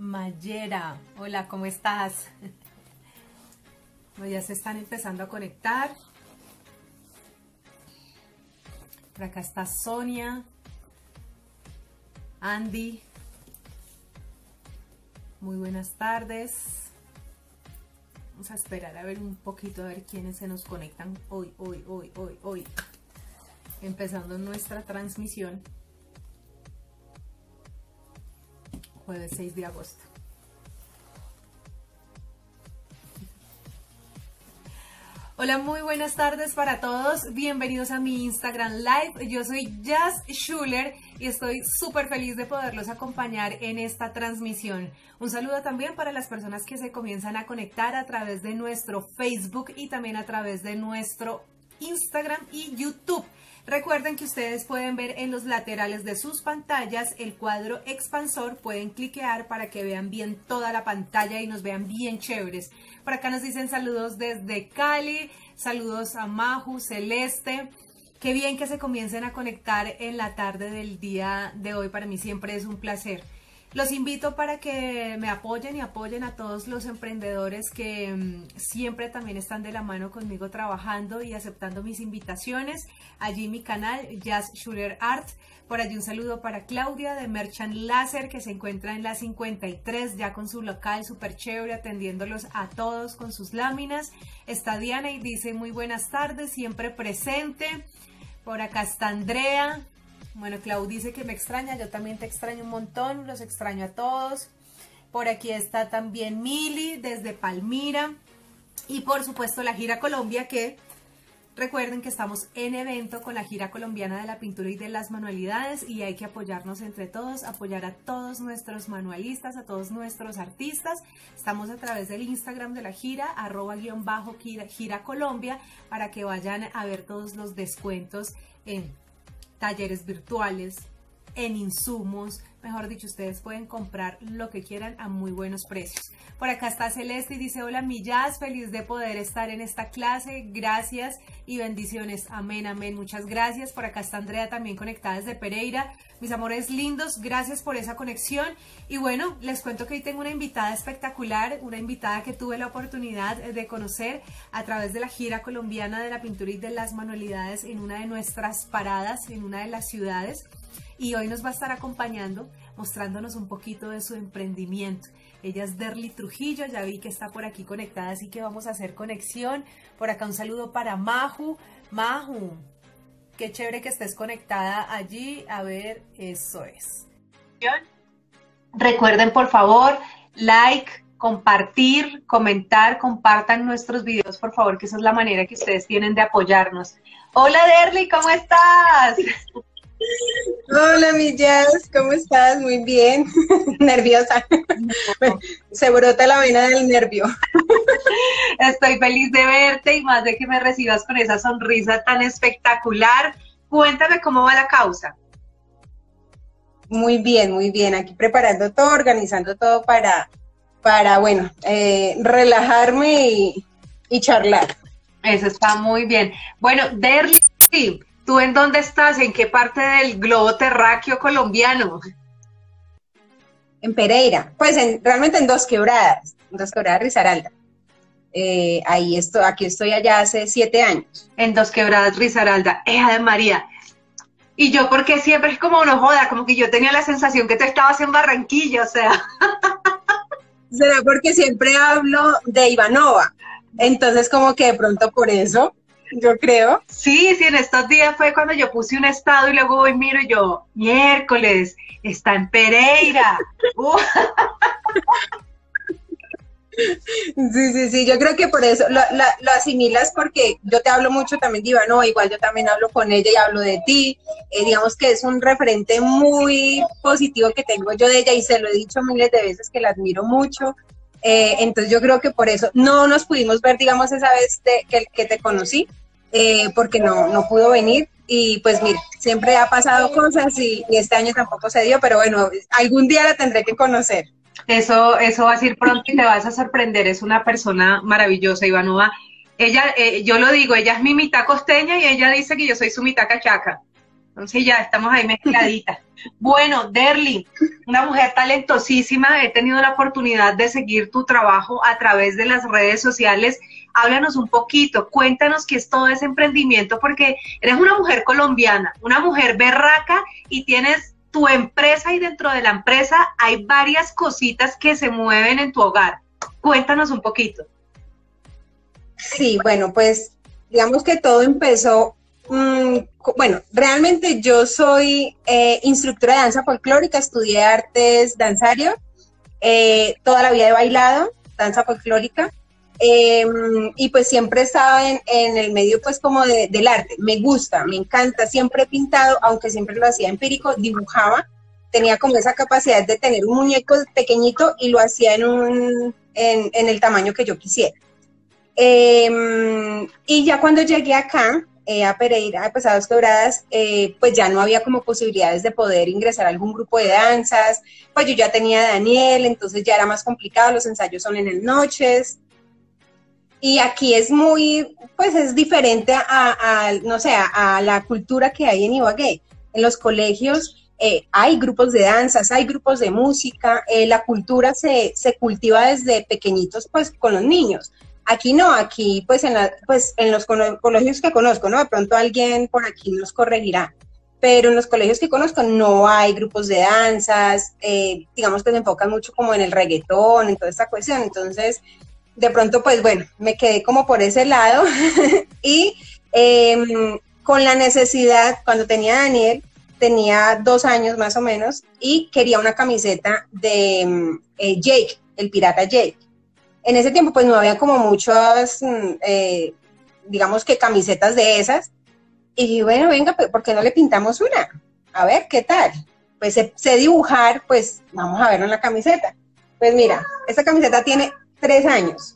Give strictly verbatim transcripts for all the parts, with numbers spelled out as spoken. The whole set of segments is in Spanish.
Mayera, hola, ¿cómo estás? Ya se están empezando a conectar. Por acá está Sonia, Andy. Muy buenas tardes. Vamos a esperar a ver un poquito, a ver quiénes se nos conectan hoy, hoy, hoy, hoy, hoy. Empezando nuestra transmisión. Jueves seis de agosto. Hola, muy buenas tardes para todos. Bienvenidos a mi Instagram Live. Yo soy Jazz Schuller y estoy súper feliz de poderlos acompañar en esta transmisión. Un saludo también para las personas que se comienzan a conectar a través de nuestro Facebook y también a través de nuestro Instagram y YouTube. Recuerden que ustedes pueden ver en los laterales de sus pantallas el cuadro expansor, pueden cliquear para que vean bien toda la pantalla y nos vean bien chéveres. Por acá nos dicen saludos desde Cali, saludos a Maju, Celeste. Qué bien que se comiencen a conectar en la tarde del día de hoy, para mí siempre es un placer. Los invito para que me apoyen y apoyen a todos los emprendedores que um, siempre también están de la mano conmigo trabajando y aceptando mis invitaciones. Allí mi canal, Jazz Schuller Art. Por allí un saludo para Claudia de Merchant Láser, que se encuentra en la cincuenta y tres, ya con su local súper chévere, atendiéndolos a todos con sus láminas. Está Diana y dice muy buenas tardes, siempre presente. Por acá está Andrea. Bueno, Clau dice que me extraña, yo también te extraño un montón, los extraño a todos. Por aquí está también Mili desde Palmira. Y por supuesto la Gira Colombia, que recuerden que estamos en evento con la Gira Colombiana de la Pintura y de las Manualidades y hay que apoyarnos entre todos, apoyar a todos nuestros manualistas, a todos nuestros artistas. Estamos a través del Instagram de la gira, arroba guión bajo gira, gira Colombia, para que vayan a ver todos los descuentos en talleres virtuales, en insumos, mejor dicho, ustedes pueden comprar lo que quieran a muy buenos precios. Por acá está Celeste y dice, hola mi Jazz, feliz de poder estar en esta clase, gracias y bendiciones, amén, amén, muchas gracias. Por acá está Andrea también conectada desde Pereira, mis amores lindos, gracias por esa conexión. Y bueno, les cuento que hoy tengo una invitada espectacular, una invitada que tuve la oportunidad de conocer a través de la Gira Colombiana de la Pintura y de las Manualidades en una de nuestras paradas, en una de las ciudades. Y hoy nos va a estar acompañando, mostrándonos un poquito de su emprendimiento. Ella es Derly Trujillo, ya vi que está por aquí conectada, así que vamos a hacer conexión. Por acá un saludo para Maju. Maju, qué chévere que estés conectada allí. A ver, eso es. Recuerden, por favor, like, compartir, comentar, compartan nuestros videos, por favor, que esa es la manera que ustedes tienen de apoyarnos. Hola, Derly, ¿cómo estás? Hola, mi Jazz, ¿cómo estás? Muy bien, nerviosa, se brota la vena del nervio. Estoy feliz de verte y más de que me recibas con esa sonrisa tan espectacular. Cuéntame cómo va la causa. Muy bien, muy bien, aquí preparando todo, organizando todo para, para bueno, eh, relajarme y, y charlar. Eso está muy bien. Bueno, Derly, sí. ¿Tú en dónde estás? ¿En qué parte del globo terráqueo colombiano? En Pereira, pues en, realmente en Dos Quebradas, en Dos Quebradas, Risaralda. Eh, ahí estoy, aquí estoy allá hace siete años. En Dos Quebradas, Risaralda, hija de María. Y yo, porque siempre es como no joda, como que yo tenía la sensación que tú estabas en Barranquilla, o sea. Será porque siempre hablo de Ivanova, entonces como que de pronto por eso. Yo creo. Sí, sí, en estos días fue cuando yo puse un estado y luego voy, miro y yo, miércoles, está en Pereira. Uh. Sí, sí, sí, yo creo que por eso lo, lo, lo asimilas, porque yo te hablo mucho también de Ivano, igual yo también hablo con ella y hablo de ti, eh, digamos que es un referente muy positivo que tengo yo de ella y se lo he dicho miles de veces que la admiro mucho. Eh, entonces yo creo que por eso no nos pudimos ver, digamos, esa vez de, que, que te conocí, eh, porque no, no pudo venir y pues mira, siempre ha pasado cosas y, y este año tampoco se dio, pero bueno, algún día la tendré que conocer. Eso, eso va a ir pronto y te vas a sorprender, es una persona maravillosa, Ivanova. Ella, eh, yo lo digo, ella es mi mitad costeña y ella dice que yo soy su mitad cachaca. Entonces ya estamos ahí mezcladitas. Bueno, Derly, una mujer talentosísima, he tenido la oportunidad de seguir tu trabajo a través de las redes sociales. Háblanos un poquito, cuéntanos qué es todo ese emprendimiento, porque eres una mujer colombiana, una mujer berraca y tienes tu empresa y dentro de la empresa hay varias cositas que se mueven en tu hogar. Cuéntanos un poquito. Sí, bueno, pues digamos que todo empezó, mmm, bueno, realmente yo soy eh, instructora de danza folclórica, estudié artes danzario, eh, toda la vida he bailado danza folclórica, eh, y pues siempre he estado en, en el medio pues como de, del arte, me gusta, me encanta, siempre he pintado, aunque siempre lo hacía empírico, dibujaba, tenía como esa capacidad de tener un muñeco pequeñito y lo hacía en, un, en, en el tamaño que yo quisiera. Eh, y ya cuando llegué acá, eh, a Pereira, a Pesadas Quebradas, eh, pues ya no había como posibilidades de poder ingresar a algún grupo de danzas, pues yo ya tenía a Daniel, entonces ya era más complicado, los ensayos son en las noches, y aquí es muy, pues es diferente a, a no sé, a, a la cultura que hay en Ibagué. En los colegios eh, hay grupos de danzas, hay grupos de música, eh, la cultura se, se cultiva desde pequeñitos, pues con los niños. Aquí no, aquí pues en, la, pues en los colegios que conozco, ¿no? De pronto alguien por aquí nos corregirá, pero en los colegios que conozco no hay grupos de danzas, eh, digamos que se enfocan mucho como en el reggaetón, en toda esta cuestión, entonces de pronto pues bueno, me quedé como por ese lado y eh, con la necesidad, cuando tenía a Daniel, tenía dos años más o menos y quería una camiseta de eh, Jake, el pirata Jake. En ese tiempo pues no había como muchas, eh, digamos que camisetas de esas, y bueno, venga, ¿por qué no le pintamos una? A ver, ¿qué tal? Pues sé, sé dibujar, pues vamos a verlo en la camiseta. Pues mira, esta camiseta tiene tres años.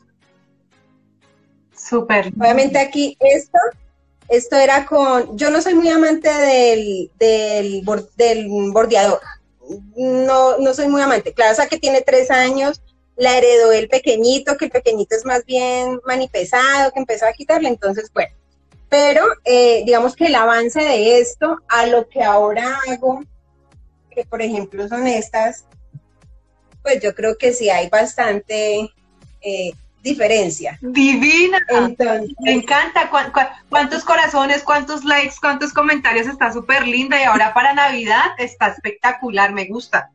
Súper. Obviamente aquí esto, esto era con, yo no soy muy amante del, del, del bordeador, no, no soy muy amante, claro, o sea que tiene tres años, la heredó el pequeñito, que el pequeñito es más bien manipesado, que empezó a quitarle, entonces, bueno. Pero, eh, digamos que el avance de esto a lo que ahora hago, que por ejemplo son estas, pues yo creo que sí hay bastante eh, diferencia. Divina. Entonces, me encanta. ¿Cu cu ¿Cuántos corazones, cuántos likes, cuántos comentarios? Está súper linda y ahora para Navidad está espectacular, me gusta.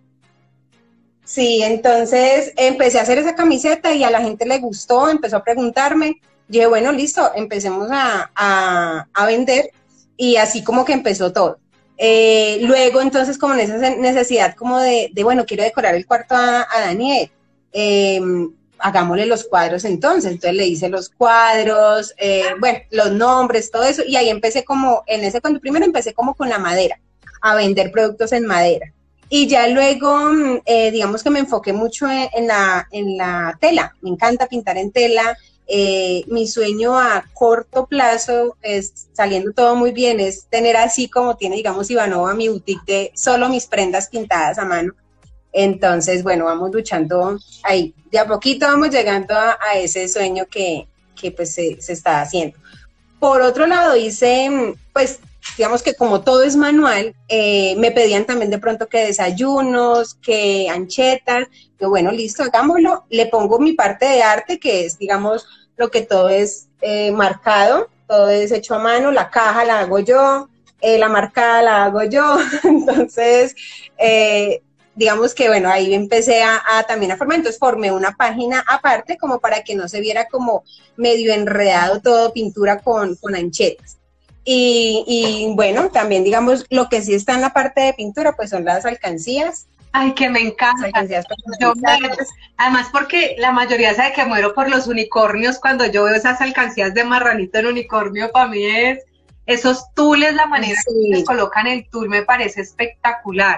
Sí, entonces empecé a hacer esa camiseta y a la gente le gustó, empezó a preguntarme, dije, bueno, listo, empecemos a, a, a vender y así como que empezó todo. Eh, luego entonces como en esa necesidad como de, de bueno, quiero decorar el cuarto a, a Daniel, eh, hagámosle los cuadros entonces, entonces le hice los cuadros, eh, bueno, los nombres, todo eso, y ahí empecé como, en ese cuando primero empecé como con la madera, a vender productos en madera. Y ya luego, eh, digamos que me enfoqué mucho en, en, la, en la tela, me encanta pintar en tela, eh, mi sueño a corto plazo, es, saliendo todo muy bien, es tener así como tiene, digamos, Ivanova, mi boutique de solo mis prendas pintadas a mano. Entonces, bueno, vamos luchando ahí, de a poquito vamos llegando a, a ese sueño que, que pues se, se está haciendo. Por otro lado, hice, pues, digamos que como todo es manual, eh, me pedían también de pronto que desayunos, que anchetas, que bueno, listo, hagámoslo, le pongo mi parte de arte, que es, digamos, lo que todo es eh, marcado, todo es hecho a mano, la caja la hago yo, eh, la marcada la hago yo, entonces, eh, digamos que bueno, ahí empecé a, a también a formar, entonces formé una página aparte como para que no se viera como medio enredado todo, pintura con, con anchetas. Y, y bueno, también digamos, lo que sí está en la parte de pintura, pues son las alcancías. Ay, que me encanta. Yo muero. Además, porque la mayoría sabe que muero por los unicornios. Cuando yo veo esas alcancías de marranito en unicornio, para mí es esos tules, la manera sí. que les colocan el tul me parece espectacular.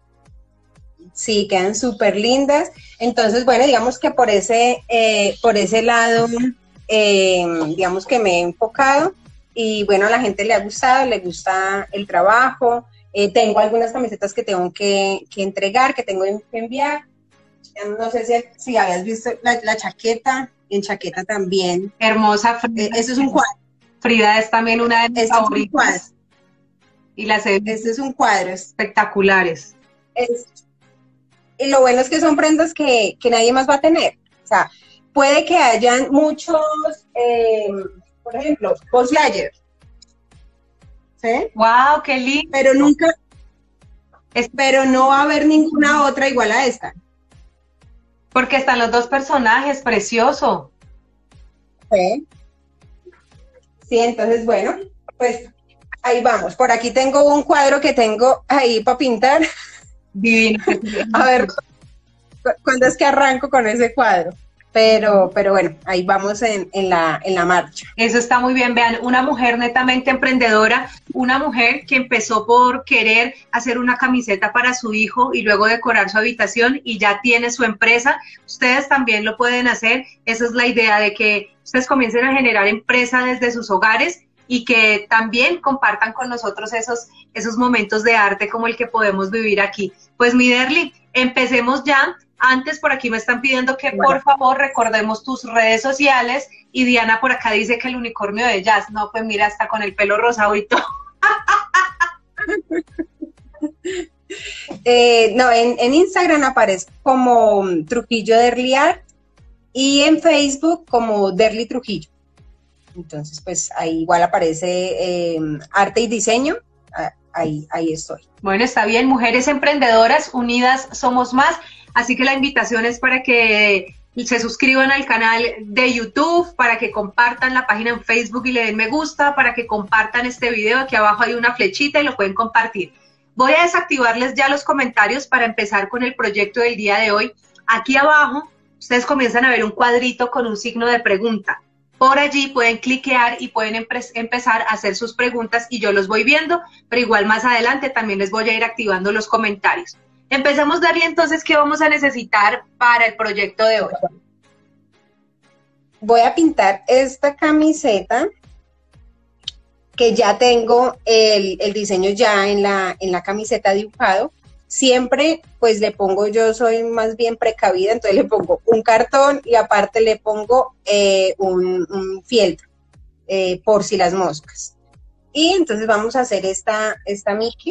Sí, quedan súper lindas. Entonces, bueno, digamos que por ese, eh, por ese lado, eh, digamos que me he enfocado. Y bueno, a la gente le ha gustado, le gusta el trabajo. Eh, tengo algunas camisetas que tengo que, que entregar, que tengo que enviar. No sé si, si habías visto la, la chaqueta, en chaqueta también. Hermosa Frida. Eh, eso es un cuadro. Frida es también una de mis Esto favoritas. Es Y las he visto Este es un cuadro. espectaculares. Es, y lo bueno es que son prendas que, que nadie más va a tener. O sea, puede que hayan muchos, eh, por ejemplo, Buzz Lightyear, ¿sí? ¡Wow, qué lindo! Pero nunca, Es pero no va a haber ninguna otra igual a esta. porque están los dos personajes, precioso. Sí. Sí, entonces, bueno, pues ahí vamos. Por aquí tengo un cuadro que tengo ahí para pintar. Divino. A ver, cu- ¿cuándo es que arranco con ese cuadro? Pero, pero bueno, ahí vamos en, en la, en la marcha. Eso está muy bien. Vean, una mujer netamente emprendedora, una mujer que empezó por querer hacer una camiseta para su hijo y luego decorar su habitación y ya tiene su empresa. Ustedes también lo pueden hacer. Esa es la idea de que ustedes comiencen a generar empresa desde sus hogares y que también compartan con nosotros esos, esos momentos de arte como el que podemos vivir aquí. Pues mi Derly, empecemos ya. Antes por aquí me están pidiendo que Bueno. por favor recordemos tus redes sociales y Diana por acá dice que el unicornio de Jazz, no, pues mira, está con el pelo rosado y todo. Eh, no, en, en Instagram aparece como um, Trujillo Derly Art y en Facebook como Derly Trujillo. Entonces, pues ahí igual aparece eh, arte y diseño. Ah, ahí, ahí estoy. Bueno, está bien, mujeres emprendedoras, unidas somos más, así que la invitación es para que se suscriban al canal de YouTube, para que compartan la página en Facebook y le den me gusta, para que compartan este video, aquí abajo hay una flechita y lo pueden compartir. Voy a desactivarles ya los comentarios para empezar con el proyecto del día de hoy. Aquí abajo ustedes comienzan a ver un cuadrito con un signo de pregunta. Por allí pueden cliquear y pueden empe- empezar a hacer sus preguntas y yo los voy viendo, pero igual más adelante también les voy a ir activando los comentarios. Empecemos, Darly, entonces, ¿qué vamos a necesitar para el proyecto de hoy? Voy a pintar esta camiseta que ya tengo el, el diseño ya en la, en la camiseta dibujado. Siempre pues le pongo, yo soy más bien precavida, entonces le pongo un cartón y aparte le pongo eh, un, un fieltro eh, por si las moscas. Y entonces vamos a hacer esta, esta Mickey.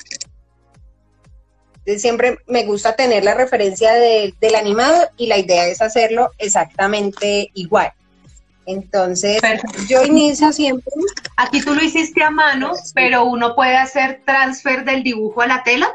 Entonces, siempre me gusta tener la referencia de, del animado y la idea es hacerlo exactamente igual. Entonces, Perfecto. yo inicio siempre. Aquí tú lo hiciste a mano, pero uno puede hacer transfer del dibujo a la tela.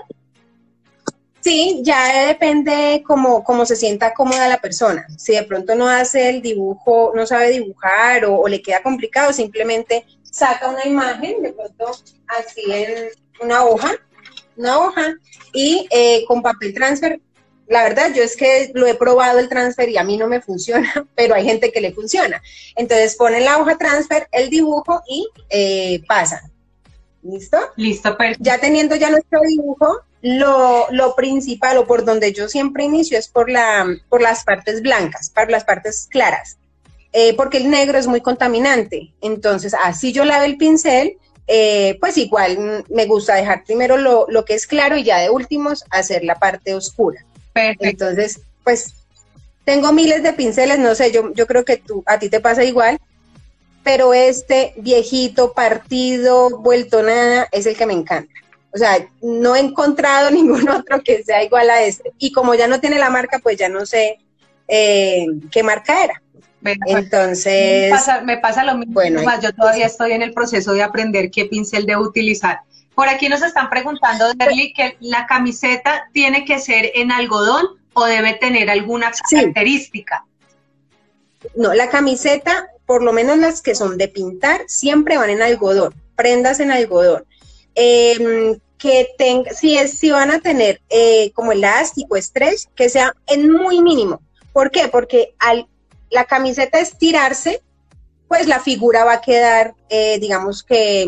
Sí, ya depende cómo, cómo se sienta cómoda la persona. Si de pronto no hace el dibujo, no sabe dibujar o, o le queda complicado, simplemente saca una imagen, de pronto así en una hoja, una hoja, y eh, con papel transfer. La verdad, yo es que lo he probado el transfer y a mí no me funciona, pero hay gente que le funciona. Entonces ponen la hoja transfer, el dibujo y eh, pasan. ¿Listo? Listo, perfecto. Ya teniendo ya nuestro dibujo, lo, lo principal o por donde yo siempre inicio es por, la, por las partes blancas, por las partes claras, eh, porque el negro es muy contaminante. Entonces, así yo lave el pincel, eh, pues igual mm, me gusta dejar primero lo, lo que es claro y ya de últimos hacer la parte oscura. Perfecto. Entonces, pues tengo miles de pinceles, no sé, yo, yo creo que tú, a ti te pasa igual, pero este viejito, partido, vuelto nada, es el que me encanta. O sea, no he encontrado ningún otro que sea igual a este. Y como ya no tiene la marca, pues ya no sé eh, qué marca era. Bueno, Entonces, me pasa, me pasa lo mismo, bueno, más yo todavía estoy en el proceso de aprender qué pincel debo utilizar. Por aquí nos están preguntando, Derly, que la camiseta tiene que ser en algodón o debe tener alguna característica. Sí. No, la camiseta, por lo menos las que son de pintar, siempre van en algodón, prendas en algodón. Eh, que tenga, si, es, si van a tener eh, como elástico, stretch, que sea en muy mínimo. ¿Por qué? Porque al la camiseta estirarse, pues la figura va a quedar, eh, digamos que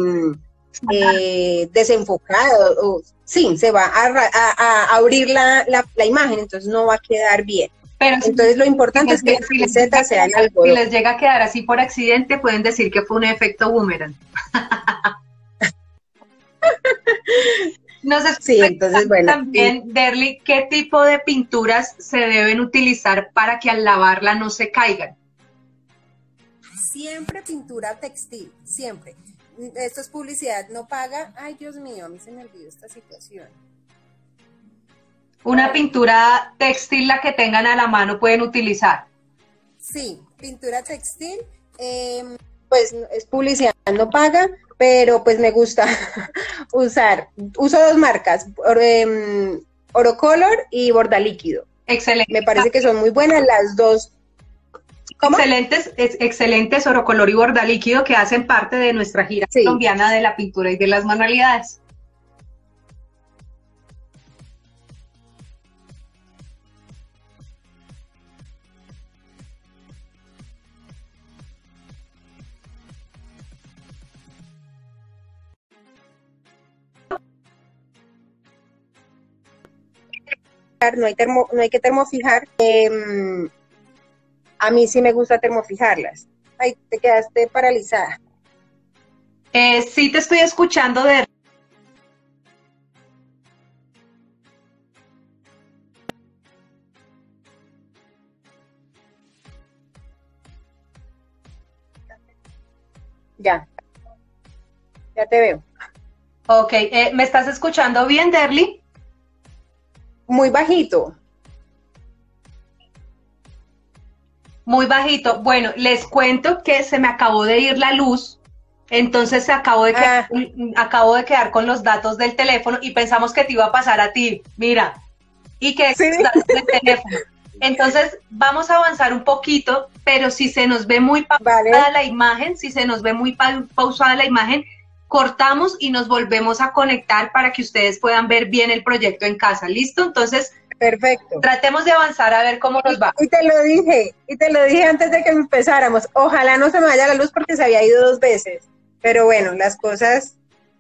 eh, desenfocada, o, sí, se va a, a, a abrir la, la, la imagen, entonces no va a quedar bien. Pero entonces si, lo importante si es que la camiseta sea en algodón. Si les llega a quedar así por accidente, pueden decir que fue un efecto boomerang. Nos sí, entonces, bueno, también, sí. Derly, ¿qué tipo de pinturas se deben utilizar para que al lavarla no se caigan? Siempre pintura textil, siempre. esto es publicidad no paga. Ay, Dios mío, a mí se me olvidó esta situación. Una pintura textil, la que tengan a la mano, pueden utilizar. Sí, pintura textil, eh, pues es publicidad no paga, pero pues me gusta usar, uso dos marcas, eh, Orocolor y Bordalíquido. Excelente. Me parece que son muy buenas las dos. ¿Cómo? Excelentes, ex, excelentes Orocolor y Bordalíquido, que hacen parte de nuestra gira sí. colombiana de la pintura y de las manualidades. No hay, termo, no hay que termofijar. Eh, a mí sí me gusta termofijarlas. Ay, te quedaste paralizada. Eh, sí te estoy escuchando de... Ya. Ya te veo. Ok, eh, ¿me estás escuchando bien, Derly? Muy bajito. Muy bajito. Bueno, les cuento que se me acabó de ir la luz, entonces se acabó de quedar, ah. acabo de quedar con los datos del teléfono y pensamos que te iba a pasar a ti, mira, y que ¿sí? Los datos del teléfono. Entonces vamos a avanzar un poquito, pero si se nos ve muy pausada vale. la imagen, si se nos ve muy pa pausada la imagen, cortamos y nos volvemos a conectar para que ustedes puedan ver bien el proyecto en casa. ¿Listo? Entonces, perfecto. Tratemos de avanzar a ver cómo nos va. Y te lo dije, y te lo dije antes de que empezáramos. Ojalá no se me vaya la luz porque se había ido dos veces. Pero bueno, las cosas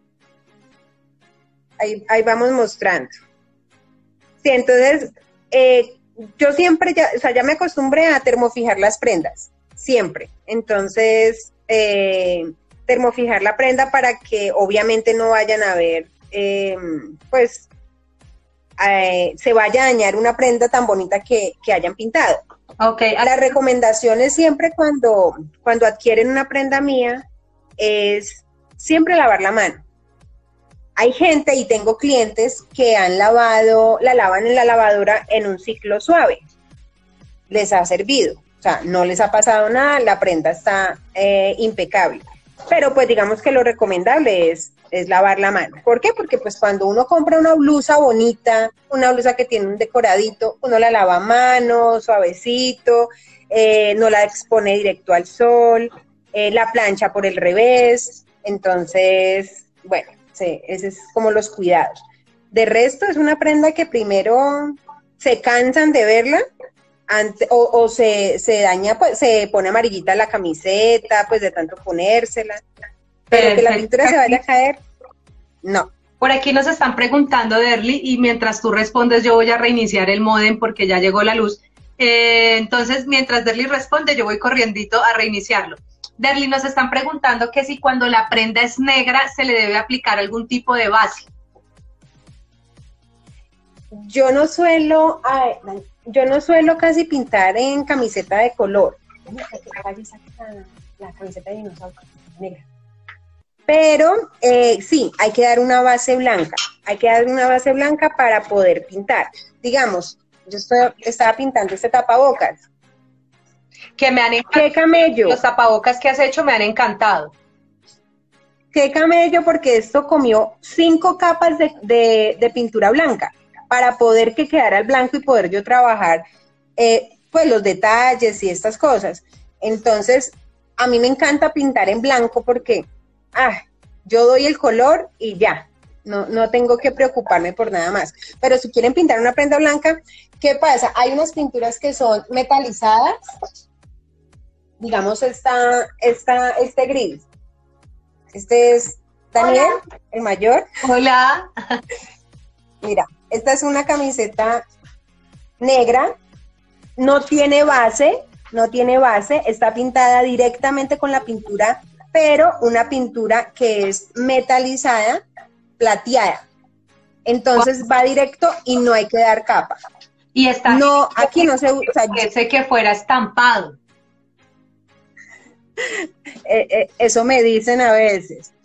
ahí, ahí vamos mostrando. Sí, entonces, eh, yo siempre ya, o sea, ya me acostumbré a termofijar las prendas. Siempre. Entonces, eh, termofijar la prenda para que obviamente no vayan a ver, eh, pues, eh, se vaya a dañar una prenda tan bonita que, que hayan pintado. Okay. La recomendación es siempre cuando, cuando adquieren una prenda mía, es siempre lavar la mano. Hay gente y tengo clientes que han lavado, la lavan en la lavadora en un ciclo suave. Les ha servido, o sea, no les ha pasado nada, la prenda está eh, impecable. Pero pues digamos que lo recomendable es, es lavar la mano. ¿Por qué? Porque pues cuando uno compra una blusa bonita, una blusa que tiene un decoradito, uno la lava a mano, suavecito, eh, no la expone directo al sol, eh, la plancha por el revés. Entonces, bueno, sí, ese es como los cuidados. De resto es una prenda que primero se cansan de verla, Ante, o, o se, se daña, pues se pone amarillita la camiseta, pues de tanto ponérsela, pero que la pintura se vaya a caer, no. Por aquí nos están preguntando, Derly, y mientras tú respondes yo voy a reiniciar el módem porque ya llegó la luz. Eh, entonces, mientras Derly responde, yo voy corriendito a reiniciarlo. Derly, nos están preguntando que si cuando la prenda es negra se le debe aplicar algún tipo de base. Yo no suelo... Ay, Yo no suelo casi pintar en camiseta de color. La camiseta de dinosaurio negra. Pero eh, sí, hay que dar una base blanca. Hay que dar una base blanca para poder pintar. Digamos, yo estoy, estaba pintando este tapabocas. Que me han encantado. ¡Qué camello! Los tapabocas que has hecho me han encantado. ¡Qué camello! Porque esto comió cinco capas de, de, de pintura blanca, para poder que quedara el blanco y poder yo trabajar eh, pues los detalles y estas cosas. Entonces, a mí me encanta pintar en blanco porque ah, yo doy el color y ya, no, no tengo que preocuparme por nada más. Pero si quieren pintar una prenda blanca, ¿qué pasa? Hay unas pinturas que son metalizadas, digamos esta, esta, este gris. Este es Daniel, hola, el mayor. Hola. Mira, esta es una camiseta negra, no tiene base, no tiene base, está pintada directamente con la pintura, pero una pintura que es metalizada, plateada. Entonces va directo y no hay que dar capa. Y está no, aquí no se usa. Parece que fuera estampado. Eh, eh, eso me dicen a veces.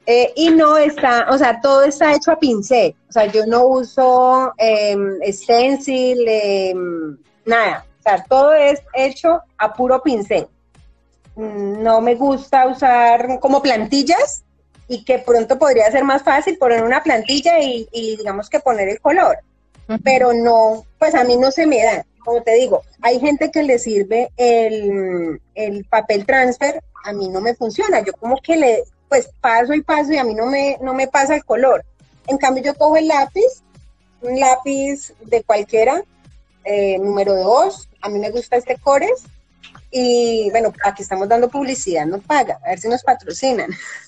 Eh, y no está, o sea, todo está hecho a pincel. O sea, yo no uso eh, stencil, eh, nada. O sea, todo es hecho a puro pincel. No me gusta usar como plantillas y que pronto podría ser más fácil poner una plantilla y, y digamos que poner el color. Pero no, pues a mí no se me da. Como te digo, hay gente que le sirve el, el papel transfer, a mí no me funciona. Yo como que le, pues paso y paso y a mí no me, no me pasa el color. En cambio yo cojo el lápiz, un lápiz de cualquiera, eh, número dos, a mí me gusta este Cores, y bueno, aquí estamos dando publicidad, no paga, a ver si nos patrocinan.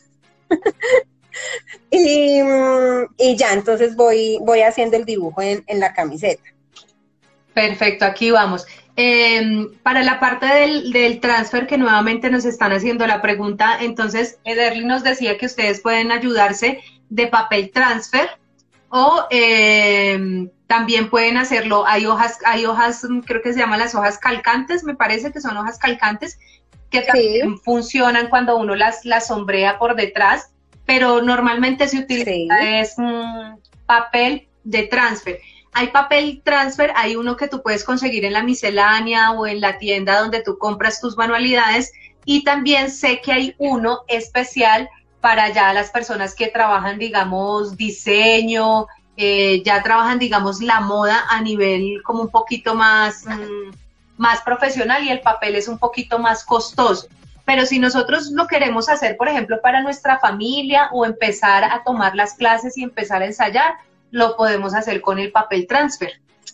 y, y ya, entonces voy, voy haciendo el dibujo en, en la camiseta. Perfecto, aquí vamos. Eh, para la parte del, del transfer que nuevamente nos están haciendo la pregunta, entonces Ederly nos decía que ustedes pueden ayudarse de papel transfer o eh, también pueden hacerlo, hay hojas, hay hojas, creo que se llaman las hojas calcantes, me parece que son hojas calcantes, que también sí funcionan cuando uno las, las sombrea por detrás, pero normalmente se utiliza sí. es mm, papel de transfer. Hay papel transfer, hay uno que tú puedes conseguir en la miscelánea o en la tienda donde tú compras tus manualidades, y también sé que hay uno especial para ya las personas que trabajan, digamos, diseño, eh, ya trabajan, digamos, la moda a nivel como un poquito más, mmm, más profesional, y el papel es un poquito más costoso. Pero si nosotros lo queremos hacer, por ejemplo, para nuestra familia o empezar a tomar las clases y empezar a ensayar, lo podemos hacer con el papel transfer.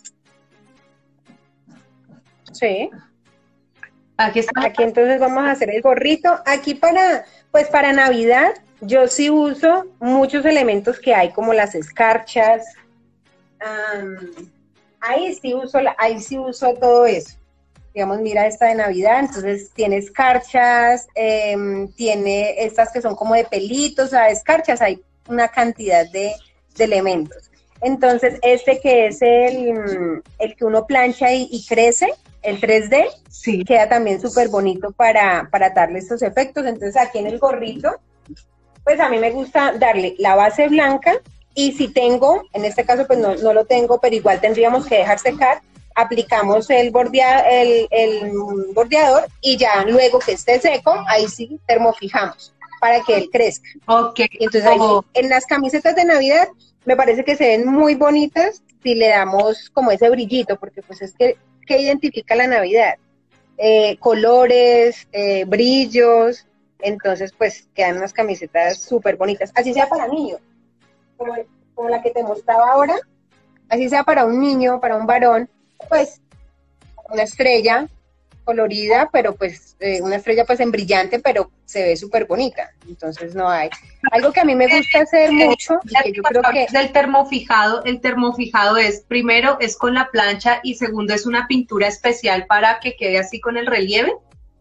Sí. Aquí está. Aquí entonces vamos a hacer el gorrito. Aquí para, pues para Navidad, yo sí uso muchos elementos que hay, como las escarchas. Um, ahí sí uso, ahí sí uso todo eso. Digamos, mira esta de Navidad, entonces tiene escarchas, eh, tiene estas que son como de pelitos, o sea, escarchas, hay una cantidad de, de elementos. Entonces, este que es el, el que uno plancha y, y crece, el tres D, sí, queda también súper bonito para, para darle estos efectos. Entonces, aquí en el gorrito, pues a mí me gusta darle la base blanca, y si tengo, en este caso pues no, no lo tengo, pero igual tendríamos que dejar secar, aplicamos el, bordea, el, el bordeador, y ya luego que esté seco, ahí sí termofijamos para que él crezca. Okay. Y entonces ahí, oh. en las camisetas de Navidad me parece que se ven muy bonitas si le damos como ese brillito, porque pues es que, que identifica la Navidad. Eh, colores, eh, brillos, entonces pues quedan unas camisetas súper bonitas, así sea para niños, como, como la que te mostraba ahora, así sea para un niño, para un varón, pues una estrella colorida, pero pues eh, una estrella pues en brillante, pero se ve súper bonita. Entonces no hay. Algo que a mí me gusta hacer mucho, y que yo creo que... Del termofijado, el termofijado es, primero es con la plancha, y segundo es una pintura especial para que quede así con el relieve.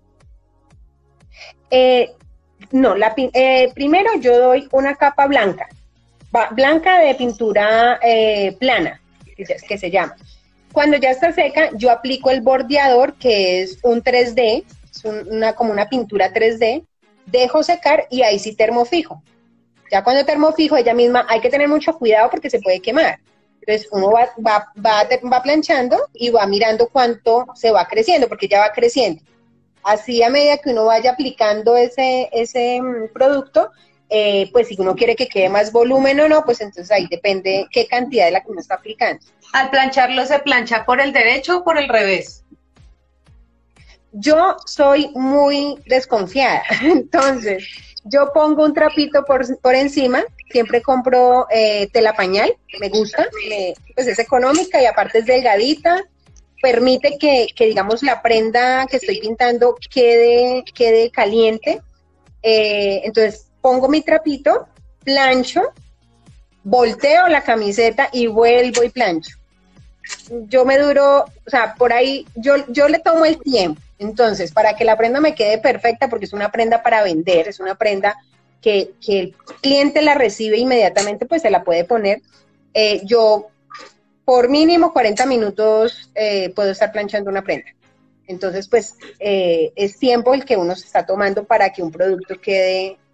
Eh, no, la, eh, primero yo doy una capa blanca, blanca de pintura eh, plana, que se llama. Cuando ya está seca, yo aplico el bordeador, que es un tres D, es un, una, como una pintura tres D, dejo secar y ahí sí termofijo. Ya cuando termofijo, ella misma, hay que tener mucho cuidado porque se puede quemar. Entonces uno va, va, va, va planchando y va mirando cuánto se va creciendo, porque ya va creciendo. Así a medida que uno vaya aplicando ese, ese producto, eh, pues si uno quiere que quede más volumen o no, pues entonces ahí depende qué cantidad de la que uno está aplicando. Al plancharlo, ¿se plancha por el derecho o por el revés? Yo soy muy desconfiada, entonces yo pongo un trapito por, por encima, siempre compro eh, tela pañal, me gusta, me, pues es económica y aparte es delgadita, permite que, que digamos la prenda que estoy pintando quede, quede caliente, eh, entonces pongo mi trapito, plancho, volteo la camiseta y vuelvo y plancho. Yo me duro, o sea, por ahí, yo, yo le tomo el tiempo. Entonces, para que la prenda me quede perfecta, porque es una prenda para vender, es una prenda que, que el cliente la recibe inmediatamente, pues se la puede poner. Eh, yo, por mínimo cuarenta minutos, eh, puedo estar planchando una prenda. Entonces, pues, eh, es tiempo el que uno se está tomando para que un producto quede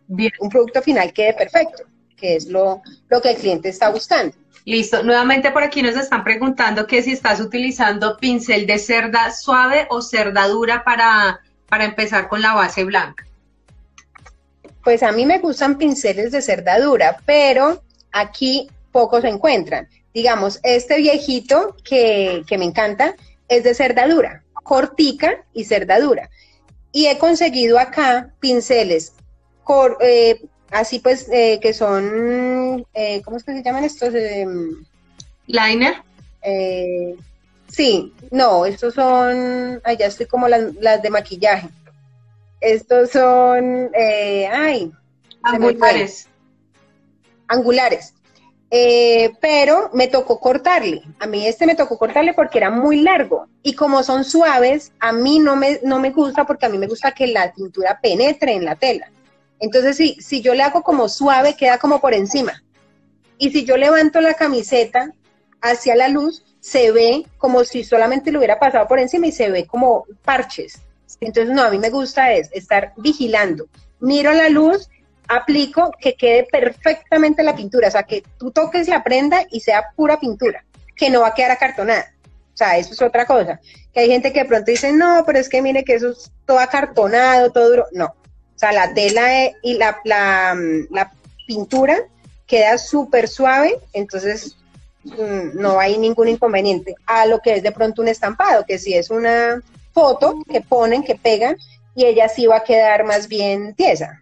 Bien. un producto final quede perfecto, que es lo, lo que el cliente está buscando. Listo. Nuevamente por aquí nos están preguntando que si estás utilizando pincel de cerda suave o cerda dura para, para empezar con la base blanca. Pues a mí me gustan pinceles de cerda dura, pero aquí pocos se encuentran. Digamos, este viejito que, que me encanta es de cerda dura, cortica y cerda dura. Y he conseguido acá pinceles cor, eh, así pues, eh, que son, eh, ¿cómo es que se llaman estos? Eh, ¿Liner? Eh, sí, no, estos son, ay, ya estoy como las, las de maquillaje. Estos son, eh, ay, angulares. Angulares. Eh, pero me tocó cortarle. A mí este me tocó cortarle porque era muy largo. Y como son suaves, a mí no me, no me gusta porque a mí me gusta que la pintura penetre en la tela. Entonces, si, si yo le hago como suave, queda como por encima. Y si yo levanto la camiseta hacia la luz, se ve como si solamente le hubiera pasado por encima y se ve como parches. Entonces, no, a mí me gusta es estar vigilando. Miro la luz, aplico que quede perfectamente la pintura, o sea, que tú toques la prenda y sea pura pintura, que no va a quedar acartonada. O sea, eso es otra cosa. Que hay gente que de pronto dice, no, pero es que mire que eso es todo acartonado, todo duro. No. O sea, la tela y la, la, la pintura queda súper suave, entonces no hay ningún inconveniente. A lo que es de pronto un estampado, que si es una foto que ponen, que pegan, y ella sí va a quedar más bien tiesa.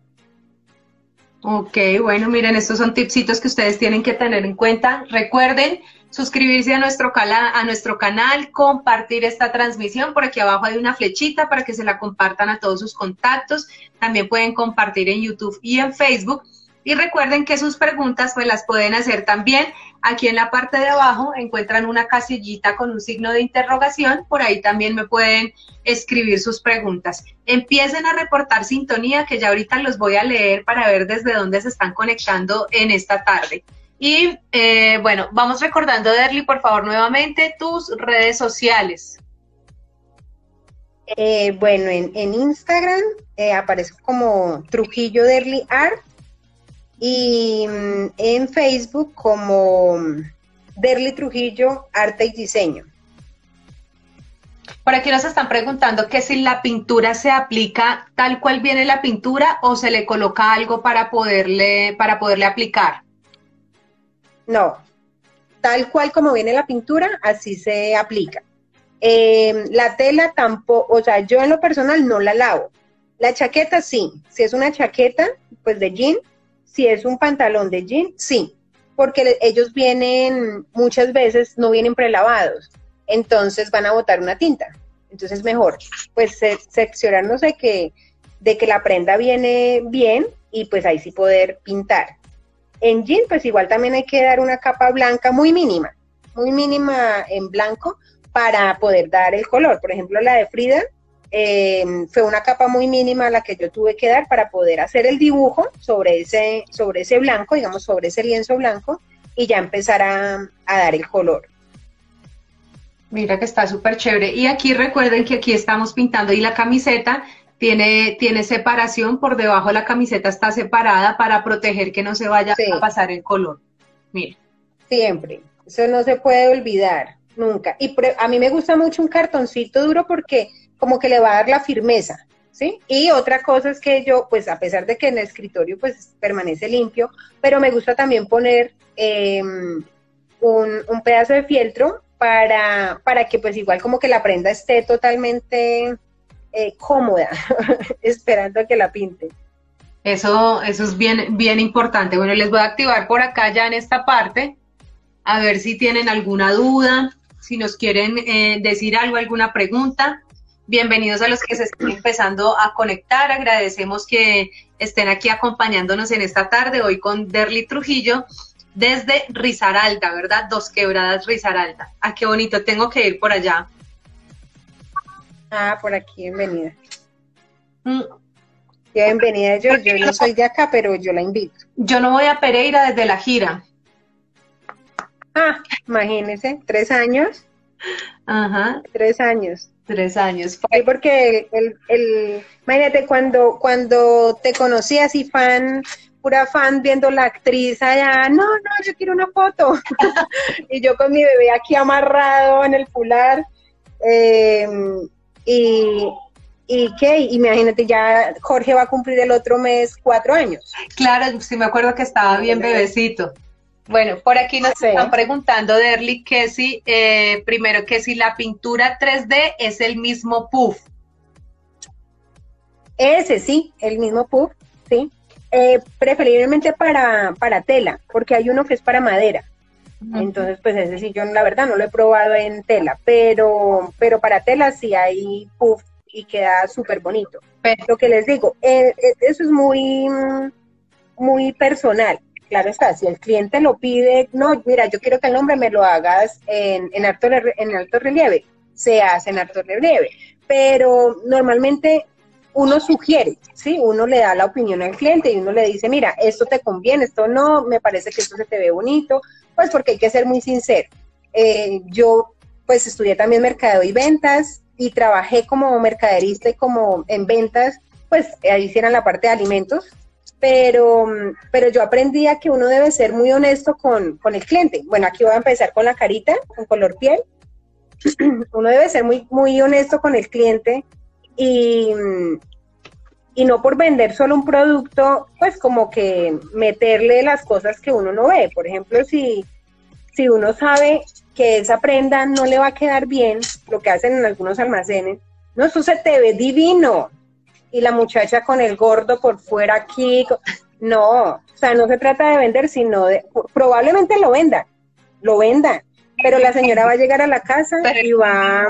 Ok, bueno, miren, estos son tipsitos que ustedes tienen que tener en cuenta. Recuerden suscribirse a nuestro, a nuestro canal, compartir esta transmisión. Por aquí abajo hay una flechita para que se la compartan a todos sus contactos. También pueden compartir en YouTube y en Facebook. Y recuerden que sus preguntas pues las pueden hacer también. Aquí en la parte de abajo encuentran una casillita con un signo de interrogación. Por ahí también me pueden escribir sus preguntas. Empiecen a reportar sintonía, que ya ahorita los voy a leer para ver desde dónde se están conectando en esta tarde. Y eh, bueno, vamos recordando, Derly, por favor, nuevamente tus redes sociales. Eh, bueno, en, en Instagram eh, aparece como Trujillo Derly Art. Y en Facebook como Derly Trujillo Arte y Diseño. Por aquí nos están preguntando que si la pintura se aplica tal cual viene la pintura o se le coloca algo para poderle, para poderle aplicar. No, tal cual como viene la pintura, así se aplica. Eh, la tela tampoco, o sea, yo en lo personal no la lavo. La chaqueta sí, si es una chaqueta pues de jean. Si es un pantalón de jean, sí, porque ellos vienen, muchas veces no vienen prelavados, entonces van a botar una tinta. Entonces es mejor, pues, seccionarnos de que, de que la prenda viene bien y pues ahí sí poder pintar. En jean, pues igual también hay que dar una capa blanca muy mínima, muy mínima en blanco para poder dar el color. Por ejemplo, la de Frida, Eh, fue una capa muy mínima la que yo tuve que dar para poder hacer el dibujo sobre ese, sobre ese blanco, digamos sobre ese lienzo blanco, y ya empezar a, a dar el color. Mira que está súper chévere. Y aquí recuerden que aquí estamos pintando y la camiseta tiene, tiene separación, por debajo la camiseta está separada para proteger que no se vaya sí. a pasar el color. Mira. Siempre, eso no se puede olvidar, nunca. Y a mí me gusta mucho un cartoncito duro porque como que le va a dar la firmeza, ¿sí? Y otra cosa es que yo, pues a pesar de que en el escritorio pues permanece limpio, pero me gusta también poner eh, un, un pedazo de fieltro para, para que pues igual como que la prenda esté totalmente eh, cómoda, esperando a que la pinte. Eso, eso es bien, bien importante. Bueno, les voy a activar por acá ya en esta parte, a ver si tienen alguna duda, si nos quieren eh, decir algo, alguna pregunta. Bienvenidos a los que se están empezando a conectar. Agradecemos que estén aquí acompañándonos en esta tarde, hoy con Derly Trujillo, desde Risaralda, ¿verdad? Dos Quebradas, Risaralda. Ah, qué bonito, tengo que ir por allá. Ah, por aquí, bienvenida. Mm. Bienvenida, yo, yo no soy de acá, pero yo la invito. Yo no voy a Pereira desde la gira. Ah, imagínense, tres años. Ajá, Tres años. tres años. Sí, porque el, el, el- imagínate cuando, cuando te conocí así fan, pura fan viendo la actriz allá, no, no, yo quiero una foto. Y yo con mi bebé aquí amarrado en el fular. eh, y, y qué, imagínate, ya Jorge va a cumplir el otro mes cuatro años. Claro, sí me acuerdo que estaba bien bebecito. Bueno, por aquí nos Sí. están preguntando, Derly, que si, eh, primero, que si la pintura tres D es el mismo puff. Ese sí, el mismo puff, sí. Eh, preferiblemente para, para tela, porque hay uno que es para madera. Entonces, pues ese sí, yo la verdad no lo he probado en tela, pero, pero para tela sí hay puff y queda súper bonito. Pero, Lo que les digo, eh, eh, eso es muy, mm, muy personal. Claro está, si el cliente lo pide, no, mira, yo quiero que el nombre me lo hagas en, en, alto, en alto relieve, se hace en alto relieve, pero normalmente uno sugiere, ¿sí? Uno le da la opinión al cliente y uno le dice, mira, esto te conviene, esto no, me parece que esto se te ve bonito, pues porque hay que ser muy sincero. Eh, yo, pues, estudié también mercadeo y ventas y trabajé como mercaderista y como en ventas, pues, ahí hicieran la parte de alimentos, pero, pero yo aprendí a que uno debe ser muy honesto con, con el cliente. Bueno, aquí voy a empezar con la carita, con color piel. Uno debe ser muy, muy honesto con el cliente y, y no por vender solo un producto, pues como que meterle las cosas que uno no ve. Por ejemplo, si, si uno sabe que esa prenda no le va a quedar bien, lo que hacen en algunos almacenes, no, eso se te ve divino. Y la muchacha con el gordo por fuera aquí, no, o sea, no se trata de vender, sino de, probablemente lo vendan, lo vendan, pero la señora va a llegar a la casa y va,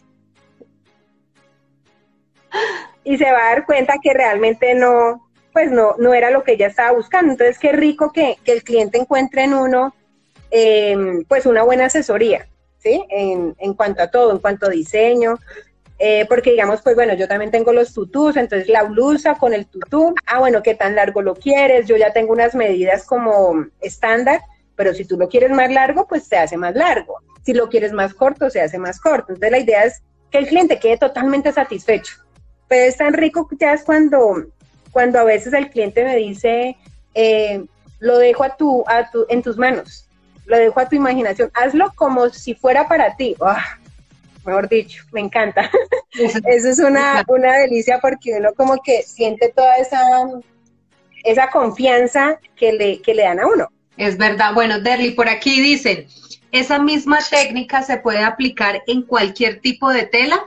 y se va a dar cuenta que realmente no, pues no, no era lo que ella estaba buscando. Entonces, qué rico que, que el cliente encuentre en uno, eh, pues una buena asesoría, ¿sí? En, en cuanto a todo, en cuanto a diseño, eh, porque digamos, pues bueno, yo también tengo los tutús, entonces la blusa con el tutú, ah, bueno, ¿qué tan largo lo quieres? Yo ya tengo unas medidas como estándar, pero si tú lo quieres más largo, pues se hace más largo. Si lo quieres más corto, se hace más corto. Entonces la idea es que el cliente quede totalmente satisfecho. Pero es tan rico ya es cuando, cuando a veces el cliente me dice, eh, lo dejo a tu, a tu, en tus manos, lo dejo a tu imaginación, hazlo como si fuera para ti. Oh, mejor dicho, me encanta. Eso es una, una delicia porque uno como que siente toda esa, esa confianza que le, que le dan a uno. Es verdad. Bueno, Derly, por aquí dicen, ¿esa misma técnica se puede aplicar en cualquier tipo de tela?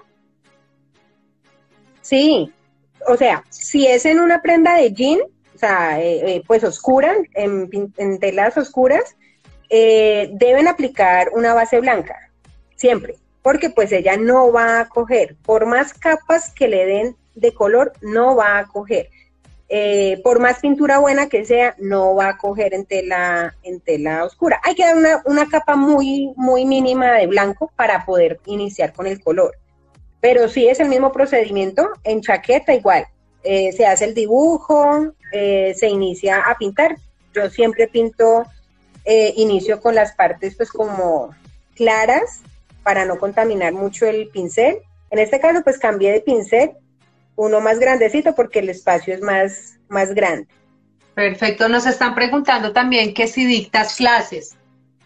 Sí, o sea, si es en una prenda de jean, o sea, eh, eh, pues oscura, en, en telas oscuras, eh, deben aplicar una base blanca, siempre, porque pues ella no va a coger, por más capas que le den de color, no va a coger. Eh, por más pintura buena que sea, no va a coger en tela, en tela oscura. Hay que dar una, una capa muy, muy mínima de blanco para poder iniciar con el color. Pero sí es el mismo procedimiento, en chaqueta igual, eh, se hace el dibujo, eh, se inicia a pintar. Yo siempre pinto, eh, inicio con las partes pues como claras para no contaminar mucho el pincel. En este caso pues cambié de pincel, uno más grandecito porque el espacio es más, más grande. Perfecto, nos están preguntando también que si dictas clases.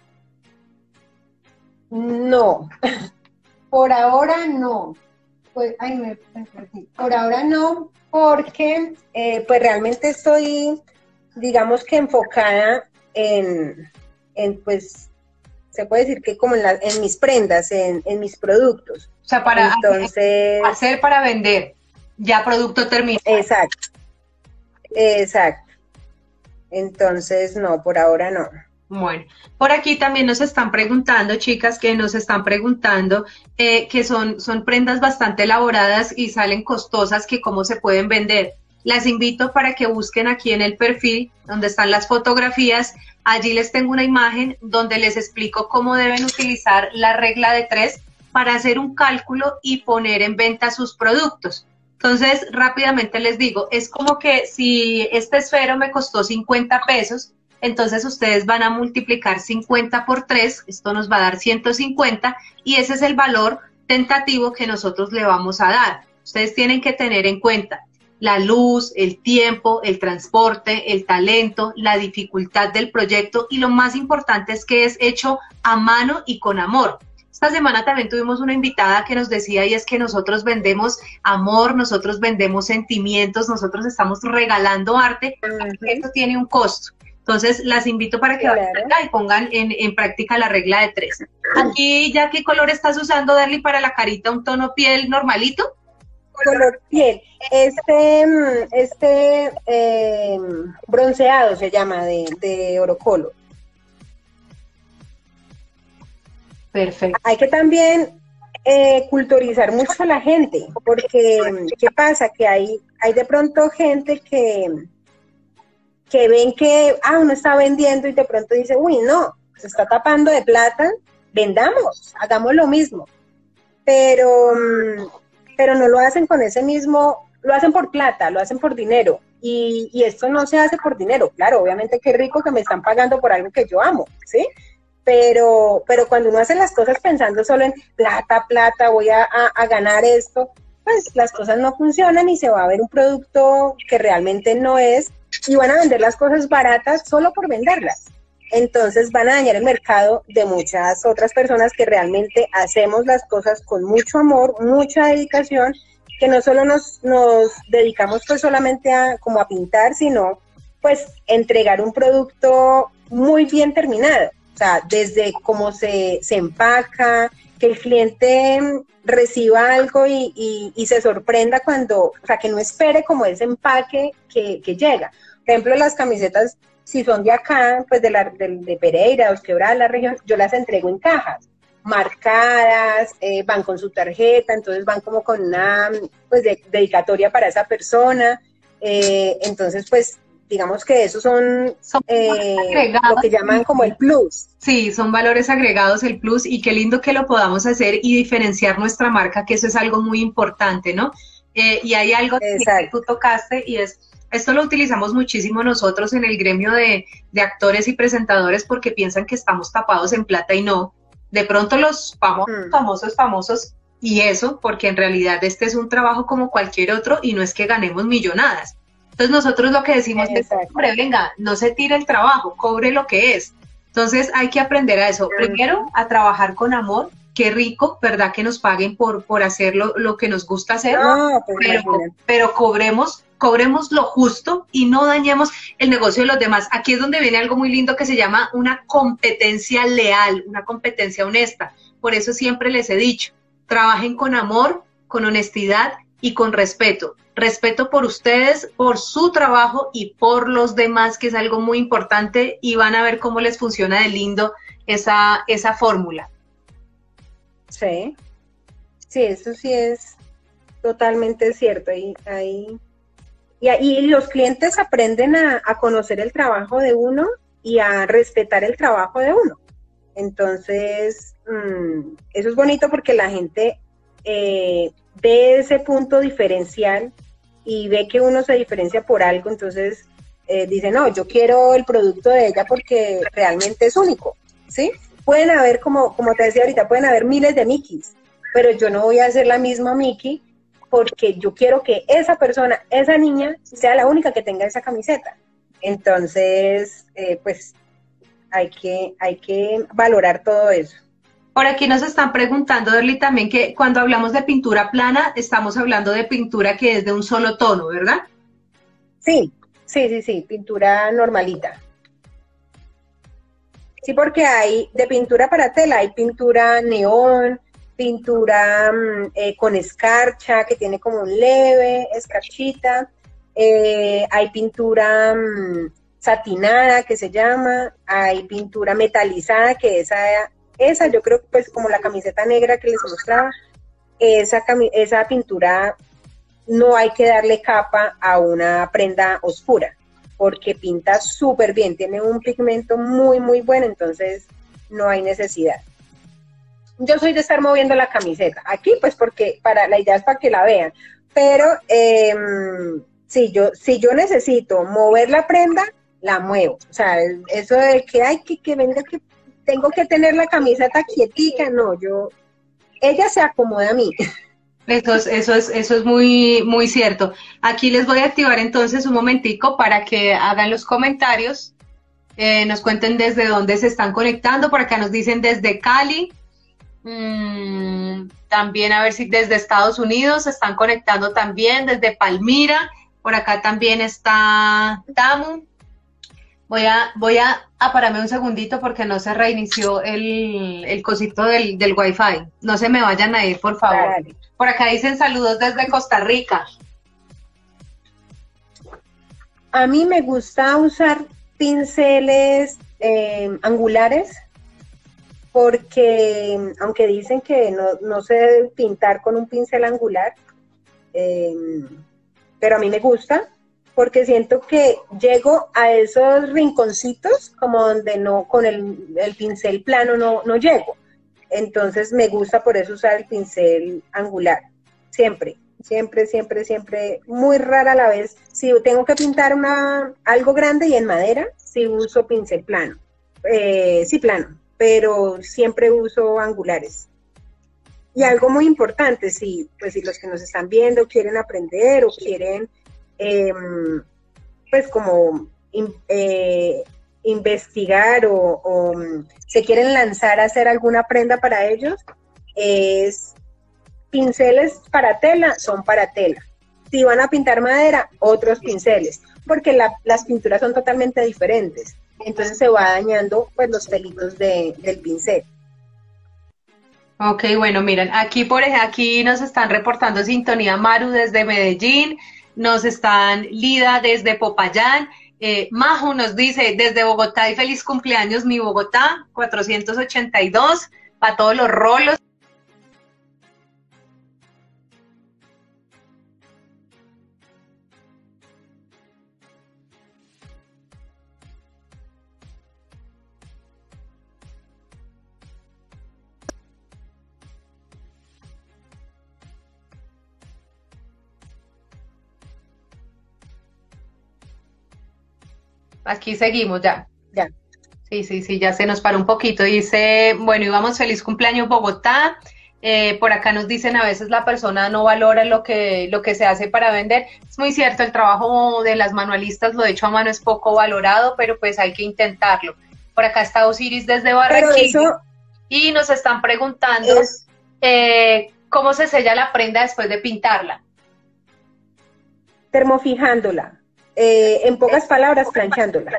No, por ahora no. Pues, ay, me, me perdí. Por ahora no, porque eh, pues realmente estoy, digamos que enfocada en, en pues, se puede decir que como en, la, en mis prendas, en, en mis productos. O sea, para Entonces, hacer para vender, ya producto terminado. Exacto, exacto. Entonces, no, por ahora no. Bueno, por aquí también nos están preguntando, chicas, que nos están preguntando eh, que son, son prendas bastante elaboradas y salen costosas, que cómo se pueden vender. Las invito para que busquen aquí en el perfil donde están las fotografías. Allí les tengo una imagen donde les explico cómo deben utilizar la regla de tres para hacer un cálculo y poner en venta sus productos. Entonces, rápidamente les digo, es como que si este esfero me costó cincuenta pesos, entonces ustedes van a multiplicar cincuenta por tres, esto nos va a dar ciento cincuenta, y ese es el valor tentativo que nosotros le vamos a dar. Ustedes tienen que tener en cuenta la luz, el tiempo, el transporte, el talento, la dificultad del proyecto, y lo más importante es que es hecho a mano y con amor. Esta semana también tuvimos una invitada que nos decía, y es que nosotros vendemos amor, nosotros vendemos sentimientos, nosotros estamos regalando arte, esto tiene un costo. Entonces las invito para que claro. vayan acá y pongan en, en práctica la regla de tres. Aquí, ¿ya qué color estás usando, Derly, para la carita? ¿Un tono piel normalito? Color piel. Este, este eh, bronceado se llama, de, de oro color. Perfecto. Hay que también eh, culturizar mucho a la gente, porque ¿qué pasa? Que hay, hay de pronto gente que, que ven que ah, uno está vendiendo y de pronto dice, uy, no, se está tapando de plata, vendamos, hagamos lo mismo. Pero, pero no lo hacen con ese mismo, lo hacen por plata, lo hacen por dinero. Y, y esto no se hace por dinero. Claro, obviamente qué rico que me están pagando por algo que yo amo, ¿sí? Pero, pero cuando uno hace las cosas pensando solo en plata, plata, voy a, a, a ganar esto, pues las cosas no funcionan y se va a ver un producto que realmente no es, y van a vender las cosas baratas solo por venderlas. Entonces van a dañar el mercado de muchas otras personas que realmente hacemos las cosas con mucho amor, mucha dedicación, que no solo nos, nos dedicamos pues solamente a, como a pintar, sino pues entregar un producto muy bien terminado. O sea, desde cómo se, se empaca, que el cliente reciba algo y, y, y se sorprenda cuando, o sea, que no espere como ese empaque que, que llega. Por ejemplo, las camisetas, si son de acá, pues de, la, de, de Pereira, Os Quebradas, la región, yo las entrego en cajas, marcadas, eh, van con su tarjeta, entonces van como con una, pues, de, dedicatoria para esa persona, eh, entonces, pues, digamos que esos son, son eh, lo que llaman como el plus. Sí, son valores agregados, el plus, y qué lindo que lo podamos hacer y diferenciar nuestra marca, que eso es algo muy importante, ¿no? Eh, y hay algo que tú tocaste, y es, esto lo utilizamos muchísimo nosotros en el gremio de, de actores y presentadores, porque piensan que estamos tapados en plata y no. De pronto los famosos, mm. famosos, famosos, y eso, porque en realidad este es un trabajo como cualquier otro y no es que ganemos millonadas. Entonces nosotros lo que decimos es, hombre, venga, no se tire el trabajo, cobre lo que es. Entonces hay que aprender a eso. Primero, a trabajar con amor. Qué rico, ¿verdad? Que nos paguen por, por hacer lo, lo que nos gusta hacer, no, pues pero, pero cobremos, cobremos lo justo y no dañemos el negocio de los demás. Aquí es donde viene algo muy lindo que se llama una competencia leal, una competencia honesta. Por eso siempre les he dicho, trabajen con amor, con honestidad y con respeto. Respeto por ustedes, por su trabajo y por los demás, que es algo muy importante, y van a ver cómo les funciona de lindo esa, esa fórmula. Sí, sí, eso sí es totalmente cierto. Y, ahí, y, y los clientes aprenden a, a conocer el trabajo de uno y a respetar el trabajo de uno. Entonces, mmm, eso es bonito porque la gente eh, ve ese punto diferencial y ve que uno se diferencia por algo, entonces eh, dice, no, yo quiero el producto de ella porque realmente es único, ¿sí? Pueden haber, como, como te decía ahorita, pueden haber miles de Mickeys, pero yo no voy a hacer la misma Mickey porque yo quiero que esa persona, esa niña, sea la única que tenga esa camiseta. Entonces, eh, pues, hay que, hay que valorar todo eso. Por aquí nos están preguntando, Derly, también que cuando hablamos de pintura plana, estamos hablando de pintura que es de un solo tono, ¿verdad? Sí, sí, sí, sí, pintura normalita. Sí, porque hay de pintura para tela, hay pintura neón, pintura eh, con escarcha, que tiene como un leve escarchita, eh, hay pintura um, satinada, que se llama, hay pintura metalizada, que esa... Esa, yo creo que pues como la camiseta negra que les mostraba, esa, esa pintura no hay que darle capa a una prenda oscura, porque pinta súper bien, tiene un pigmento muy, muy bueno, entonces no hay necesidad. Yo soy de estar moviendo la camiseta, aquí pues porque para la idea es para que la vean, pero eh, si, yo, si yo necesito mover la prenda, la muevo. O sea, eso de que, ay, que, que venga, que tengo que tener la camiseta quietica, no, yo, ella se acomoda a mí. Eso es, eso es, eso es muy, muy cierto. Aquí les voy a activar entonces un momentico para que hagan los comentarios, eh, nos cuenten desde dónde se están conectando. Por acá nos dicen desde Cali, mm, también a ver si desde Estados Unidos se están conectando también, desde Palmira, por acá también está Tamu. Voy a, voy a, a pararme un segundito porque no se reinició el, el cosito del, del Wi-Fi. No se me vayan a ir, por favor. Dale. Por acá dicen saludos desde Costa Rica. A mí me gusta usar pinceles eh, angulares porque, aunque dicen que no, no se debe pintar con un pincel angular, eh, pero a mí me gusta porque siento que llego a esos rinconcitos como donde no, con el, el pincel plano no, no llego. Entonces me gusta por eso usar el pincel angular, siempre, siempre, siempre, siempre, muy rara a la vez. Si tengo que pintar una, algo grande y en madera, sí uso pincel plano, eh, sí plano, pero siempre uso angulares. Y algo muy importante, si, pues, si los que nos están viendo quieren aprender o quieren, eh, pues como... Eh, investigar o, o se quieren lanzar a hacer alguna prenda para ellos, es pinceles para tela, son para tela. Si van a pintar madera, otros pinceles, porque la, las pinturas son totalmente diferentes. Entonces se va dañando pues los pelitos de, del pincel. Ok, bueno, miren, aquí por ejemplo, aquí nos están reportando sintonía Maru desde Medellín, nos están Lida desde Popayán. Eh, Majo nos dice, desde Bogotá y feliz cumpleaños mi Bogotá, cuatrocientos ochenta y dos, para todos los rolos. Aquí seguimos ya. Ya. Sí, sí, sí, ya se nos paró un poquito. Dice, bueno, íbamos feliz cumpleaños Bogotá. Eh, por acá nos dicen a veces la persona no valora lo que, lo que se hace para vender. Es muy cierto, el trabajo de las manualistas, lo hecho a mano, es poco valorado, pero pues hay que intentarlo. Por acá está Osiris desde Barranquilla eso, y nos están preguntando es... eh, cómo se sella la prenda después de pintarla. Termofijándola. Eh, en pocas palabras, planchándola.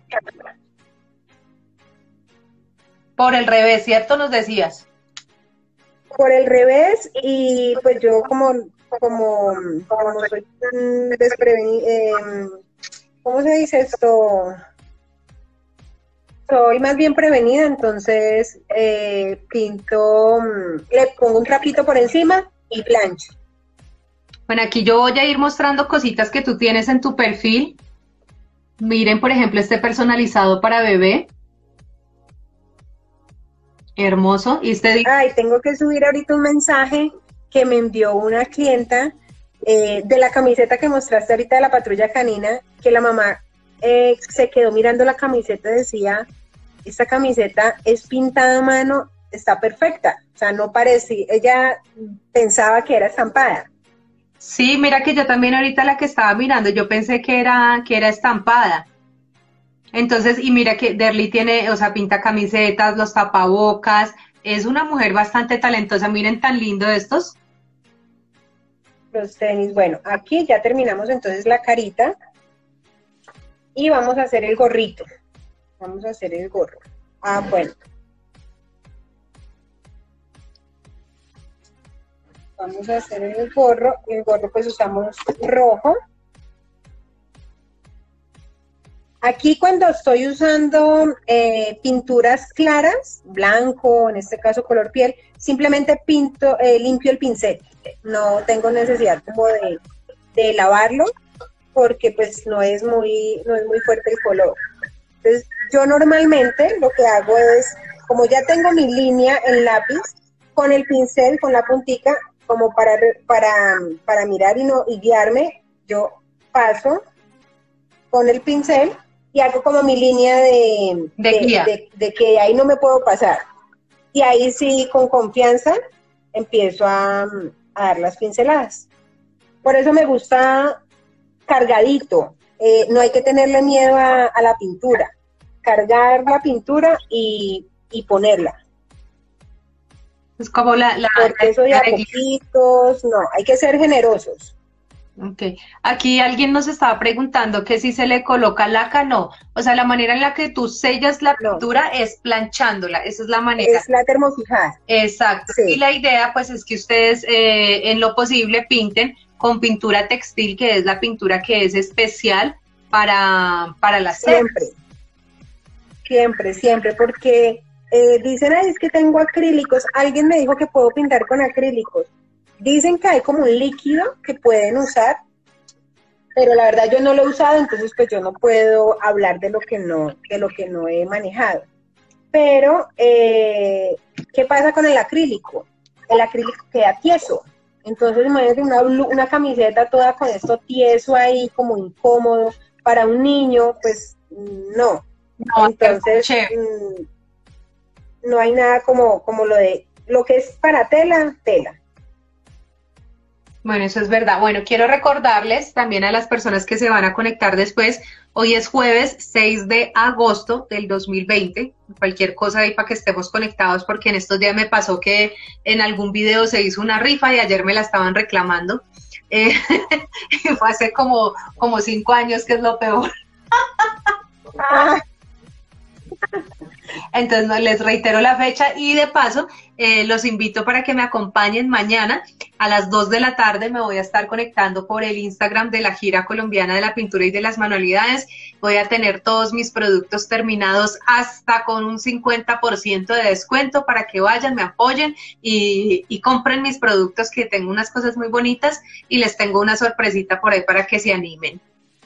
Por el revés, ¿cierto? Nos decías. Por el revés, y pues yo como, como, como soy desprevenida, eh, ¿cómo se dice esto? Soy más bien prevenida, entonces eh, pinto, le pongo un trapito por encima y plancho. Bueno, aquí yo voy a ir mostrando cositas que tú tienes en tu perfil. Miren, por ejemplo, este personalizado para bebé. Hermoso. Y este... Ay, tengo que subir ahorita un mensaje que me envió una clienta eh, de la camiseta que mostraste ahorita de la patrulla canina, que la mamá eh, se quedó mirando la camiseta y decía, esta camiseta es pintada a mano, está perfecta. O sea, no parecía, ella pensaba que era estampada. Sí, mira que yo también ahorita la que estaba mirando, yo pensé que era, que era estampada. Entonces, y mira que Derly tiene, o sea, pinta camisetas, los tapabocas, es una mujer bastante talentosa, miren tan lindo estos. Los tenis, bueno, aquí ya terminamos entonces la carita y vamos a hacer el gorrito. Vamos a hacer el gorro. Ah, bueno. Vamos a hacer el gorro, el gorro pues usamos rojo. Aquí cuando estoy usando eh, pinturas claras, blanco, en este caso color piel, simplemente pinto, eh, limpio el pincel. No tengo necesidad como de, de lavarlo porque pues no es muy, no es muy fuerte el color. Entonces yo normalmente lo que hago es, como ya tengo mi línea en lápiz, con el pincel, con la puntica, como para, para, para mirar y, no, y guiarme, yo paso con el pincel y hago como mi línea de, De de, guía. de, de que ahí no me puedo pasar. Y ahí sí, con confianza, empiezo a, a dar las pinceladas. Por eso me gusta cargadito. Eh, no hay que tenerle miedo a, a la pintura. Cargar la pintura y, y ponerla. Es como la... la Porque eso de a poquitos, no, hay que ser generosos. Ok, aquí alguien nos estaba preguntando que si se le coloca laca, no. O sea, la manera en la que tú sellas la No. pintura es planchándola, esa es la manera. Es la termofijada. Exacto. Sí. Y la idea, pues, es que ustedes eh, en lo posible pinten con pintura textil, que es la pintura que es especial para, para las Siempre, telas. siempre, siempre, porque eh, dicen, ay, es que tengo acrílicos. Alguien me dijo que puedo pintar con acrílicos. Dicen que hay como un líquido que pueden usar, pero la verdad yo no lo he usado, entonces pues yo no puedo hablar de lo que no, de lo que no he manejado. Pero, eh, ¿qué pasa con el acrílico? El acrílico queda tieso. Entonces, imagínate una, una camiseta toda con esto tieso ahí, como incómodo. Para un niño, pues, no. No, Entonces, mmm, no hay nada como, como lo de, lo que es para tela, tela. Bueno, eso es verdad. Bueno, quiero recordarles también a las personas que se van a conectar después, hoy es jueves seis de agosto del dos mil veinte, cualquier cosa ahí para que estemos conectados, porque en estos días me pasó que en algún video se hizo una rifa y ayer me la estaban reclamando. Eh, fue hace como, como cinco años, que es lo peor. Ah. Entonces no, les reitero la fecha y de paso eh, los invito para que me acompañen mañana a las dos de la tarde. Me voy a estar conectando por el Instagram de la Gira Colombiana de la Pintura y de las Manualidades. Voy a tener todos mis productos terminados hasta con un cincuenta por ciento de descuento para que vayan, me apoyen y, y compren mis productos, que tengo unas cosas muy bonitas y les tengo una sorpresita por ahí para que se animen.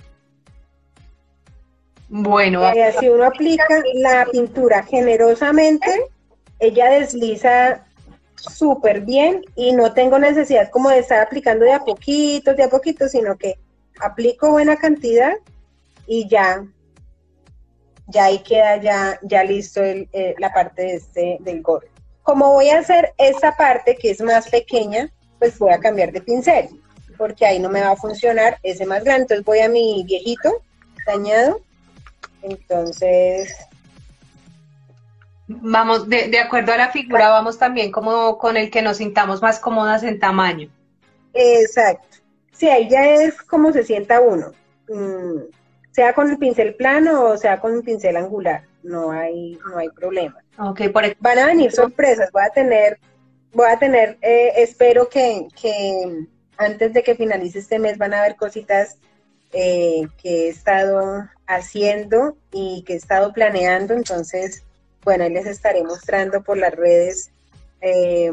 Bueno, eh, si uno aplica la pintura generosamente, ella desliza súper bien y no tengo necesidad como de estar aplicando de a poquitos, de a poquitos, sino que aplico buena cantidad y ya, ya ahí queda ya, ya listo el, eh, la parte de este, del gorro. Como voy a hacer esta parte que es más pequeña, pues voy a cambiar de pincel, porque ahí no me va a funcionar ese más grande. Entonces voy a mi viejito dañado. Entonces, vamos, de, de acuerdo a la figura, vamos también como con el que nos sintamos más cómodas en tamaño. Exacto. Sí, ahí ya es como se sienta uno. Mm, sea con el pincel plano o sea con el pincel angular. No hay, no hay problema. Okay, por ejemplo, van a venir sorpresas. Voy a tener, voy a tener, eh, espero que, que antes de que finalice este mes van a haber cositas eh, que he estado haciendo y que he estado planeando, entonces, bueno, ahí les estaré mostrando por las redes eh,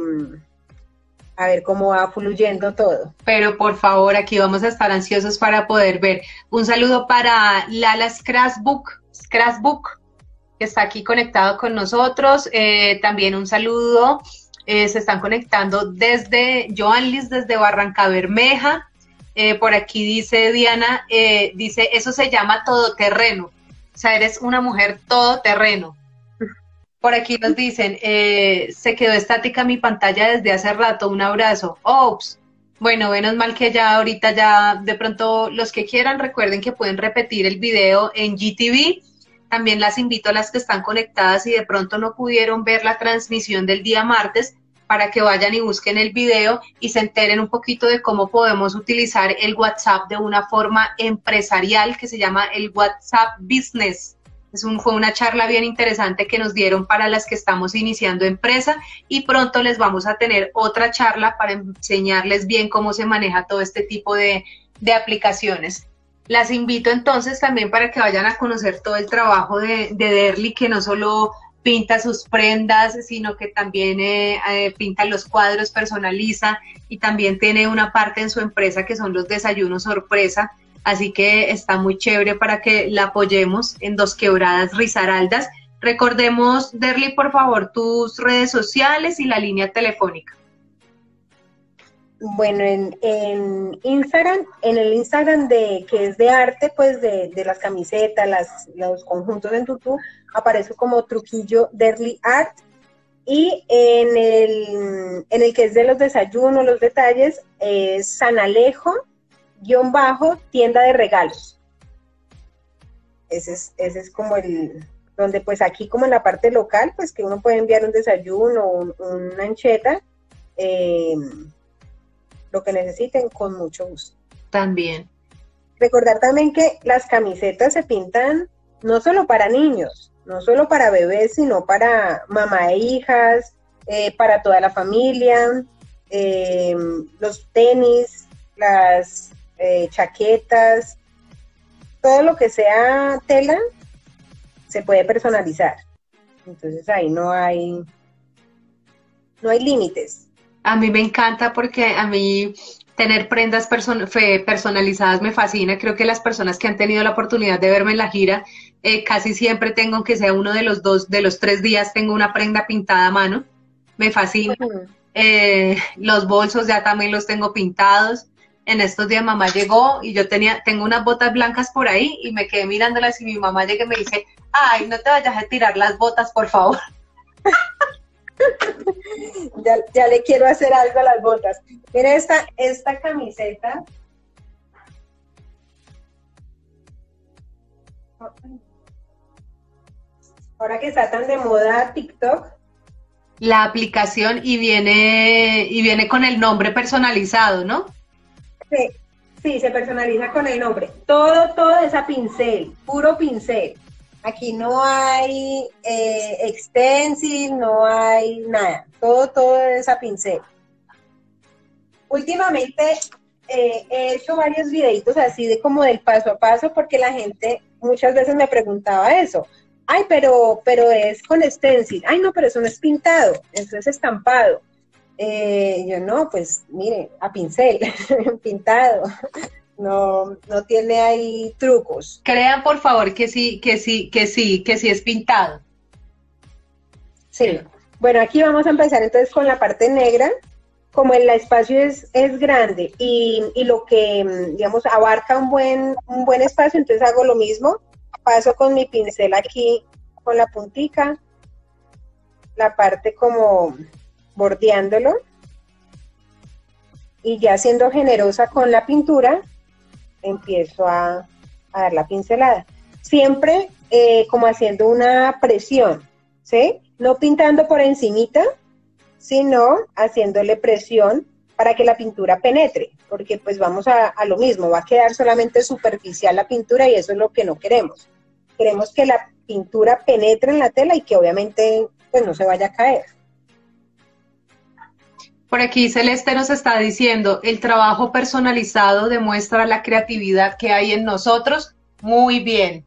a ver cómo va fluyendo todo. Pero por favor, aquí vamos a estar ansiosos para poder ver. Un saludo para Lala Scratchbook, Scratchbook, que está aquí conectado con nosotros. Eh, también un saludo, eh, se están conectando desde Joanlis, desde Barranca Bermeja. Eh, por aquí dice Diana, eh, dice, eso se llama todoterreno, o sea, eres una mujer todoterreno. Por aquí nos dicen, eh, se quedó estática mi pantalla desde hace rato, un abrazo. Ops, bueno, menos mal que ya ahorita ya, de pronto, los que quieran, recuerden que pueden repetir el video en G T V. También las invito a las que están conectadas y de pronto no pudieron ver la transmisión del día martes, para que vayan y busquen el video y se enteren un poquito de cómo podemos utilizar el WhatsApp de una forma empresarial que se llama el WhatsApp Business. Es un, fue una charla bien interesante que nos dieron para las que estamos iniciando empresa y pronto les vamos a tener otra charla para enseñarles bien cómo se maneja todo este tipo de, de aplicaciones. Las invito entonces también para que vayan a conocer todo el trabajo de, de Derly, que no solo pinta sus prendas, sino que también eh, eh, pinta los cuadros, personaliza y también tiene una parte en su empresa que son los desayunos sorpresa, así que está muy chévere para que la apoyemos en Dos Quebradas, Risaraldas. Recordemos, Derly, por favor, tus redes sociales y la línea telefónica. Bueno, en, en Instagram, en el Instagram de que es de arte, pues de, de las camisetas, las, los conjuntos en tutú, aparece como Truquillo Derly Art. Y en el, en el que es de los desayunos, los detalles, es San Alejo, guión bajo, tienda de regalos. Ese es, ese es como el, donde pues aquí como en la parte local, pues que uno puede enviar un desayuno, un, una ancheta, eh, lo que necesiten con mucho gusto. También. Recordar también que las camisetas se pintan no solo para niños, no solo para bebés, sino para mamá e hijas, eh, para toda la familia, eh, los tenis, las eh, chaquetas, todo lo que sea tela se puede personalizar. Entonces ahí no hay, no hay límites. A mí me encanta porque a mí tener prendas person personalizadas me fascina. Creo que las personas que han tenido la oportunidad de verme en la gira, eh, casi siempre tengo, aunque sea uno de los dos, de los tres días, tengo una prenda pintada a mano. Me fascina. Uh-huh. eh, los bolsos ya también los tengo pintados. En estos días mamá llegó y yo tenía, tengo unas botas blancas por ahí y me quedé mirándolas y mi mamá llega y me dice, ay, no te vayas a tirar las botas, por favor. Ya, ya le quiero hacer algo a las botas. Mira esta, esta camiseta. Ahora que está tan de moda TikTok. La aplicación y viene, y viene con el nombre personalizado, ¿no? Sí, sí, se personaliza con el nombre. Todo, todo es a pincel, puro pincel. Aquí no hay eh, extensil, no hay nada. Todo, todo es a pincel. Últimamente eh, he hecho varios videitos así de como del paso a paso porque la gente muchas veces me preguntaba eso. Ay, pero, pero es con stencil. Ay, no, pero eso no es pintado, eso es estampado. Eh, yo no, pues mire, a pincel, pintado. No, no tiene ahí trucos. Crean, por favor, que sí, que sí, que sí, que sí es pintado. Sí. Bueno, aquí vamos a empezar entonces con la parte negra. Como el espacio es, es grande y, y lo que, digamos, abarca un buen, un buen espacio, entonces hago lo mismo. Paso con mi pincel aquí, con la puntica, la parte como bordeándolo. Y ya siendo generosa con la pintura, empiezo a, a dar la pincelada. Siempre eh, como haciendo una presión, ¿sí? No pintando por encimita, sino haciéndole presión para que la pintura penetre, porque pues vamos a, a lo mismo, va a quedar solamente superficial la pintura y eso es lo que no queremos. Queremos que la pintura penetre en la tela y que obviamente pues no se vaya a caer. Por aquí Celeste nos está diciendo, el trabajo personalizado demuestra la creatividad que hay en nosotros. Muy bien.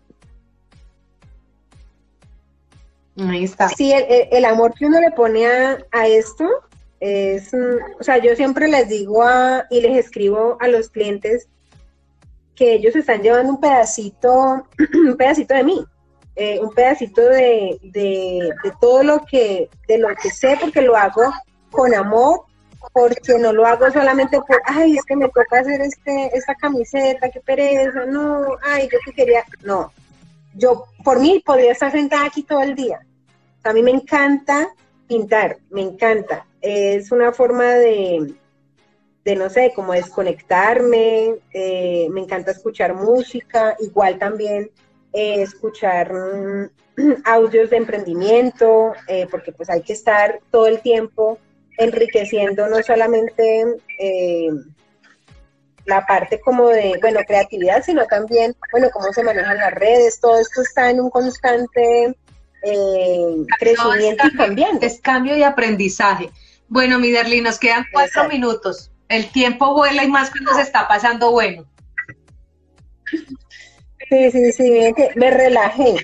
Ahí está. Sí, el, el amor que uno le pone a, a esto es, o sea, yo siempre les digo a, y les escribo a los clientes que ellos están llevando un pedacito, un pedacito de mí, eh, un pedacito de, de, de todo lo que, de lo que sé, porque lo hago con amor, porque no lo hago solamente por, ay, es que me toca hacer este, esta camiseta, qué pereza, no, ay, yo que quería, no, yo por mí podría estar sentada aquí todo el día. A mí me encanta pintar, me encanta, es una forma de, de no sé, como desconectarme, eh, me encanta escuchar música, igual también eh, escuchar mm, audios de emprendimiento, eh, porque pues hay que estar todo el tiempo enriqueciendo no solamente eh, la parte como de, bueno, creatividad, sino también, bueno, cómo se manejan las redes, todo esto está en un constante eh, crecimiento no, y cambiando. Es cambio y aprendizaje. Bueno, mi Derly, nos quedan cuatro Exacto. minutos. El tiempo vuela y más cuando se está pasando bueno. Sí, sí, sí, miren que me relajé.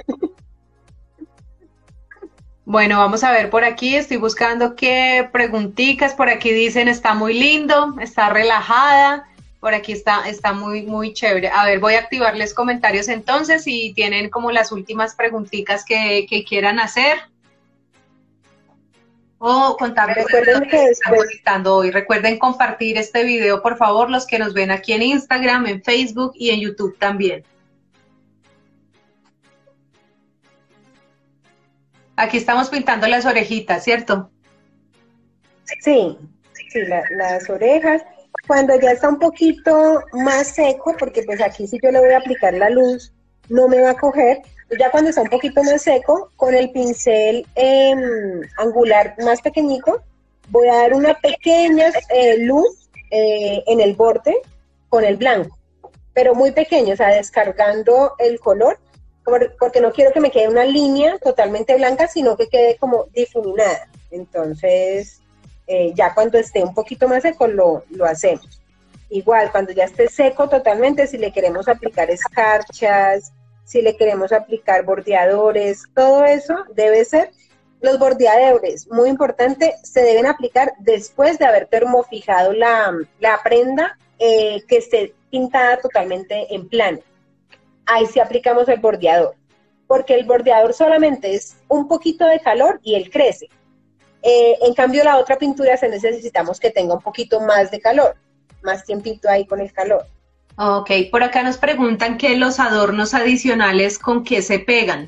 Bueno, vamos a ver por aquí, estoy buscando qué preguntitas, por aquí dicen está muy lindo, está relajada, por aquí está, está muy, muy chévere. A ver, voy a activarles comentarios entonces si tienen como las últimas preguntitas que, que quieran hacer. o contarles Recuerden lo que que están después, conectando hoy. Recuerden compartir este video, por favor, los que nos ven aquí en Instagram, en Facebook y en YouTube también. Aquí estamos pintando las orejitas, ¿cierto? sí, sí, la- las orejas. Cuando ya está un poquito más seco, porque pues aquí si yo le voy a aplicar la luz, no me va a coger. Ya cuando está un poquito más seco, con el pincel em, angular más pequeñico, voy a dar una pequeña eh, luz eh, en el borde con el blanco, pero muy pequeño, o sea, descargando el color, por- porque no quiero que me quede una línea totalmente blanca, sino que quede como difuminada. Entonces, eh, ya cuando esté un poquito más seco, lo, lo hacemos. Igual, cuando ya esté seco totalmente, si le queremos aplicar escarchas, si le queremos aplicar bordeadores, todo eso debe ser. Los bordeadores, muy importante, se deben aplicar después de haber termofijado la, la prenda eh, que esté pintada totalmente en plano. Ahí sí aplicamos el bordeador, porque el bordeador solamente es un poquito de calor y él crece. Eh, en cambio, la otra pintura se necesitamos que tenga un poquito más de calor, más tiempito ahí con el calor. Ok, por acá nos preguntan que los adornos adicionales con qué se pegan.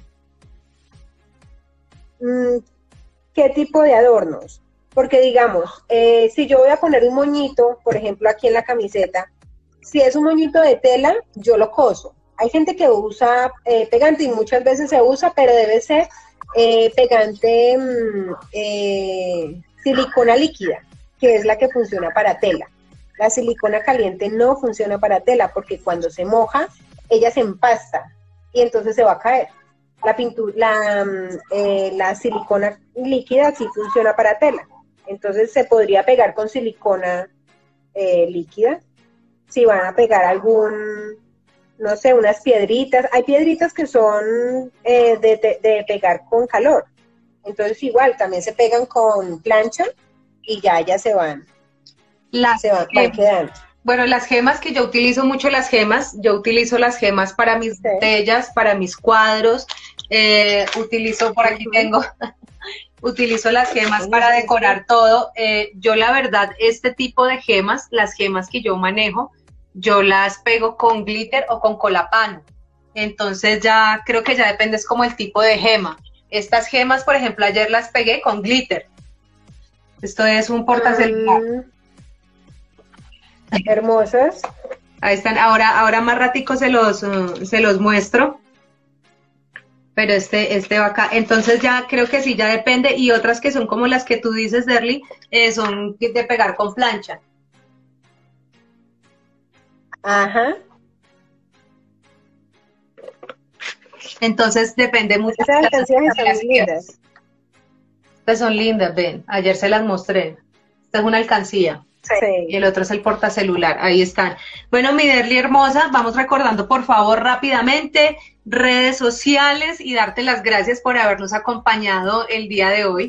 Mm, ¿Qué tipo de adornos? Porque digamos, eh, si yo voy a poner un moñito, por ejemplo, aquí en la camiseta, si es un moñito de tela, yo lo coso. Hay gente que usa eh, pegante y muchas veces se usa, pero debe ser eh, pegante mm, eh, silicona líquida, que es la que funciona para tela. La silicona caliente no funciona para tela porque cuando se moja, ella se empasta y entonces se va a caer. La, pintura, la, mm, eh, la silicona líquida sí funciona para tela. Entonces se podría pegar con silicona eh, líquida. Si van a pegar algún, no sé, unas piedritas. Hay piedritas que son eh, de, de, de pegar con calor. Entonces igual también se pegan con plancha y ya ya se van, Las, se van, van quedando. bueno, las gemas, que yo utilizo mucho las gemas, yo utilizo las gemas para mis Sí. botellas, para mis cuadros, eh, utilizo, por aquí Ujú. tengo, utilizo las gemas Sí, para sí, decorar todo. Eh, yo la verdad, este tipo de gemas, las gemas que yo manejo, yo las pego con glitter o con colapano. Entonces ya creo que ya depende, es como el tipo de gema. Estas gemas, por ejemplo, ayer las pegué con glitter. Esto es un portacelular. Mm, hermosas. Ahí están. Ahora, ahora más ratico se los, uh, se los muestro. Pero este, este va acá. Entonces ya creo que sí, ya depende. Y otras que son como las que tú dices, Derly, eh, son de pegar con plancha. Ajá. Entonces depende mucho. Esas de alcancías las- están las muy gemas. lindas. Estas son lindas, ven. Ayer se las mostré. Esta es una alcancía. Y Sí. el otro es el portacelular, ahí están. Bueno, mi Derly hermosa, vamos recordando por favor rápidamente redes sociales y darte las gracias por habernos acompañado el día de hoy.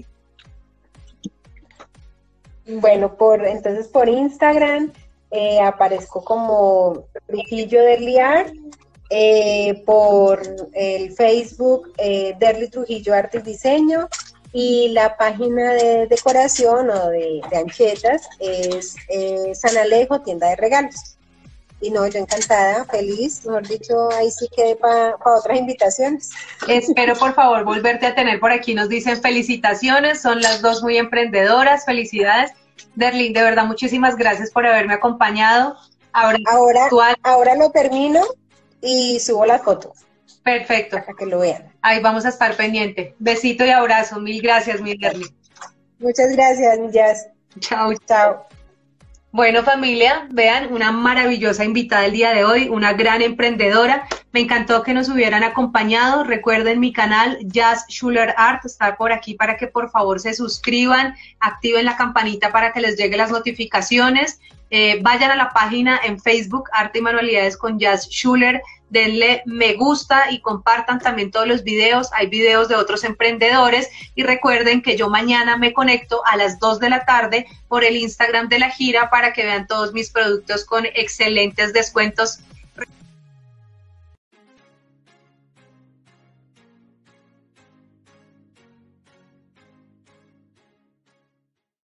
Bueno, por entonces por Instagram eh, aparezco como Trujillo Derly Art, eh, por el Facebook eh, Derly Trujillo Arte y Diseño, y la página de decoración o de, de anchetas es eh, San Alejo, tienda de regalos. Y no, yo encantada, feliz, mejor dicho, ahí sí quedé para otras invitaciones. Espero por favor volverte a tener por aquí. Nos dicen felicitaciones, son las dos muy emprendedoras, felicidades. Derly, de verdad muchísimas gracias por haberme acompañado. Ahora, Ahora, actual, ahora lo termino y subo la foto perfecto. para que lo vean. Ahí vamos a estar pendiente. Besito y abrazo. Mil gracias, mi Derly. Muchas gracias, Jazz. Chao. Chao. Bueno, familia, vean, una maravillosa invitada el día de hoy, una gran emprendedora. Me encantó que nos hubieran acompañado. Recuerden mi canal, Jazz Schuler Art, está por aquí para que por favor se suscriban, activen la campanita para que les lleguen las notificaciones. Eh, vayan a la página en Facebook, Arte y Manualidades con Jazz Schuler. Denle me gusta y compartan también todos los videos. Hay videos de otros emprendedores y recuerden que yo mañana me conecto a las dos de la tarde por el Instagram de la gira para que vean todos mis productos con excelentes descuentos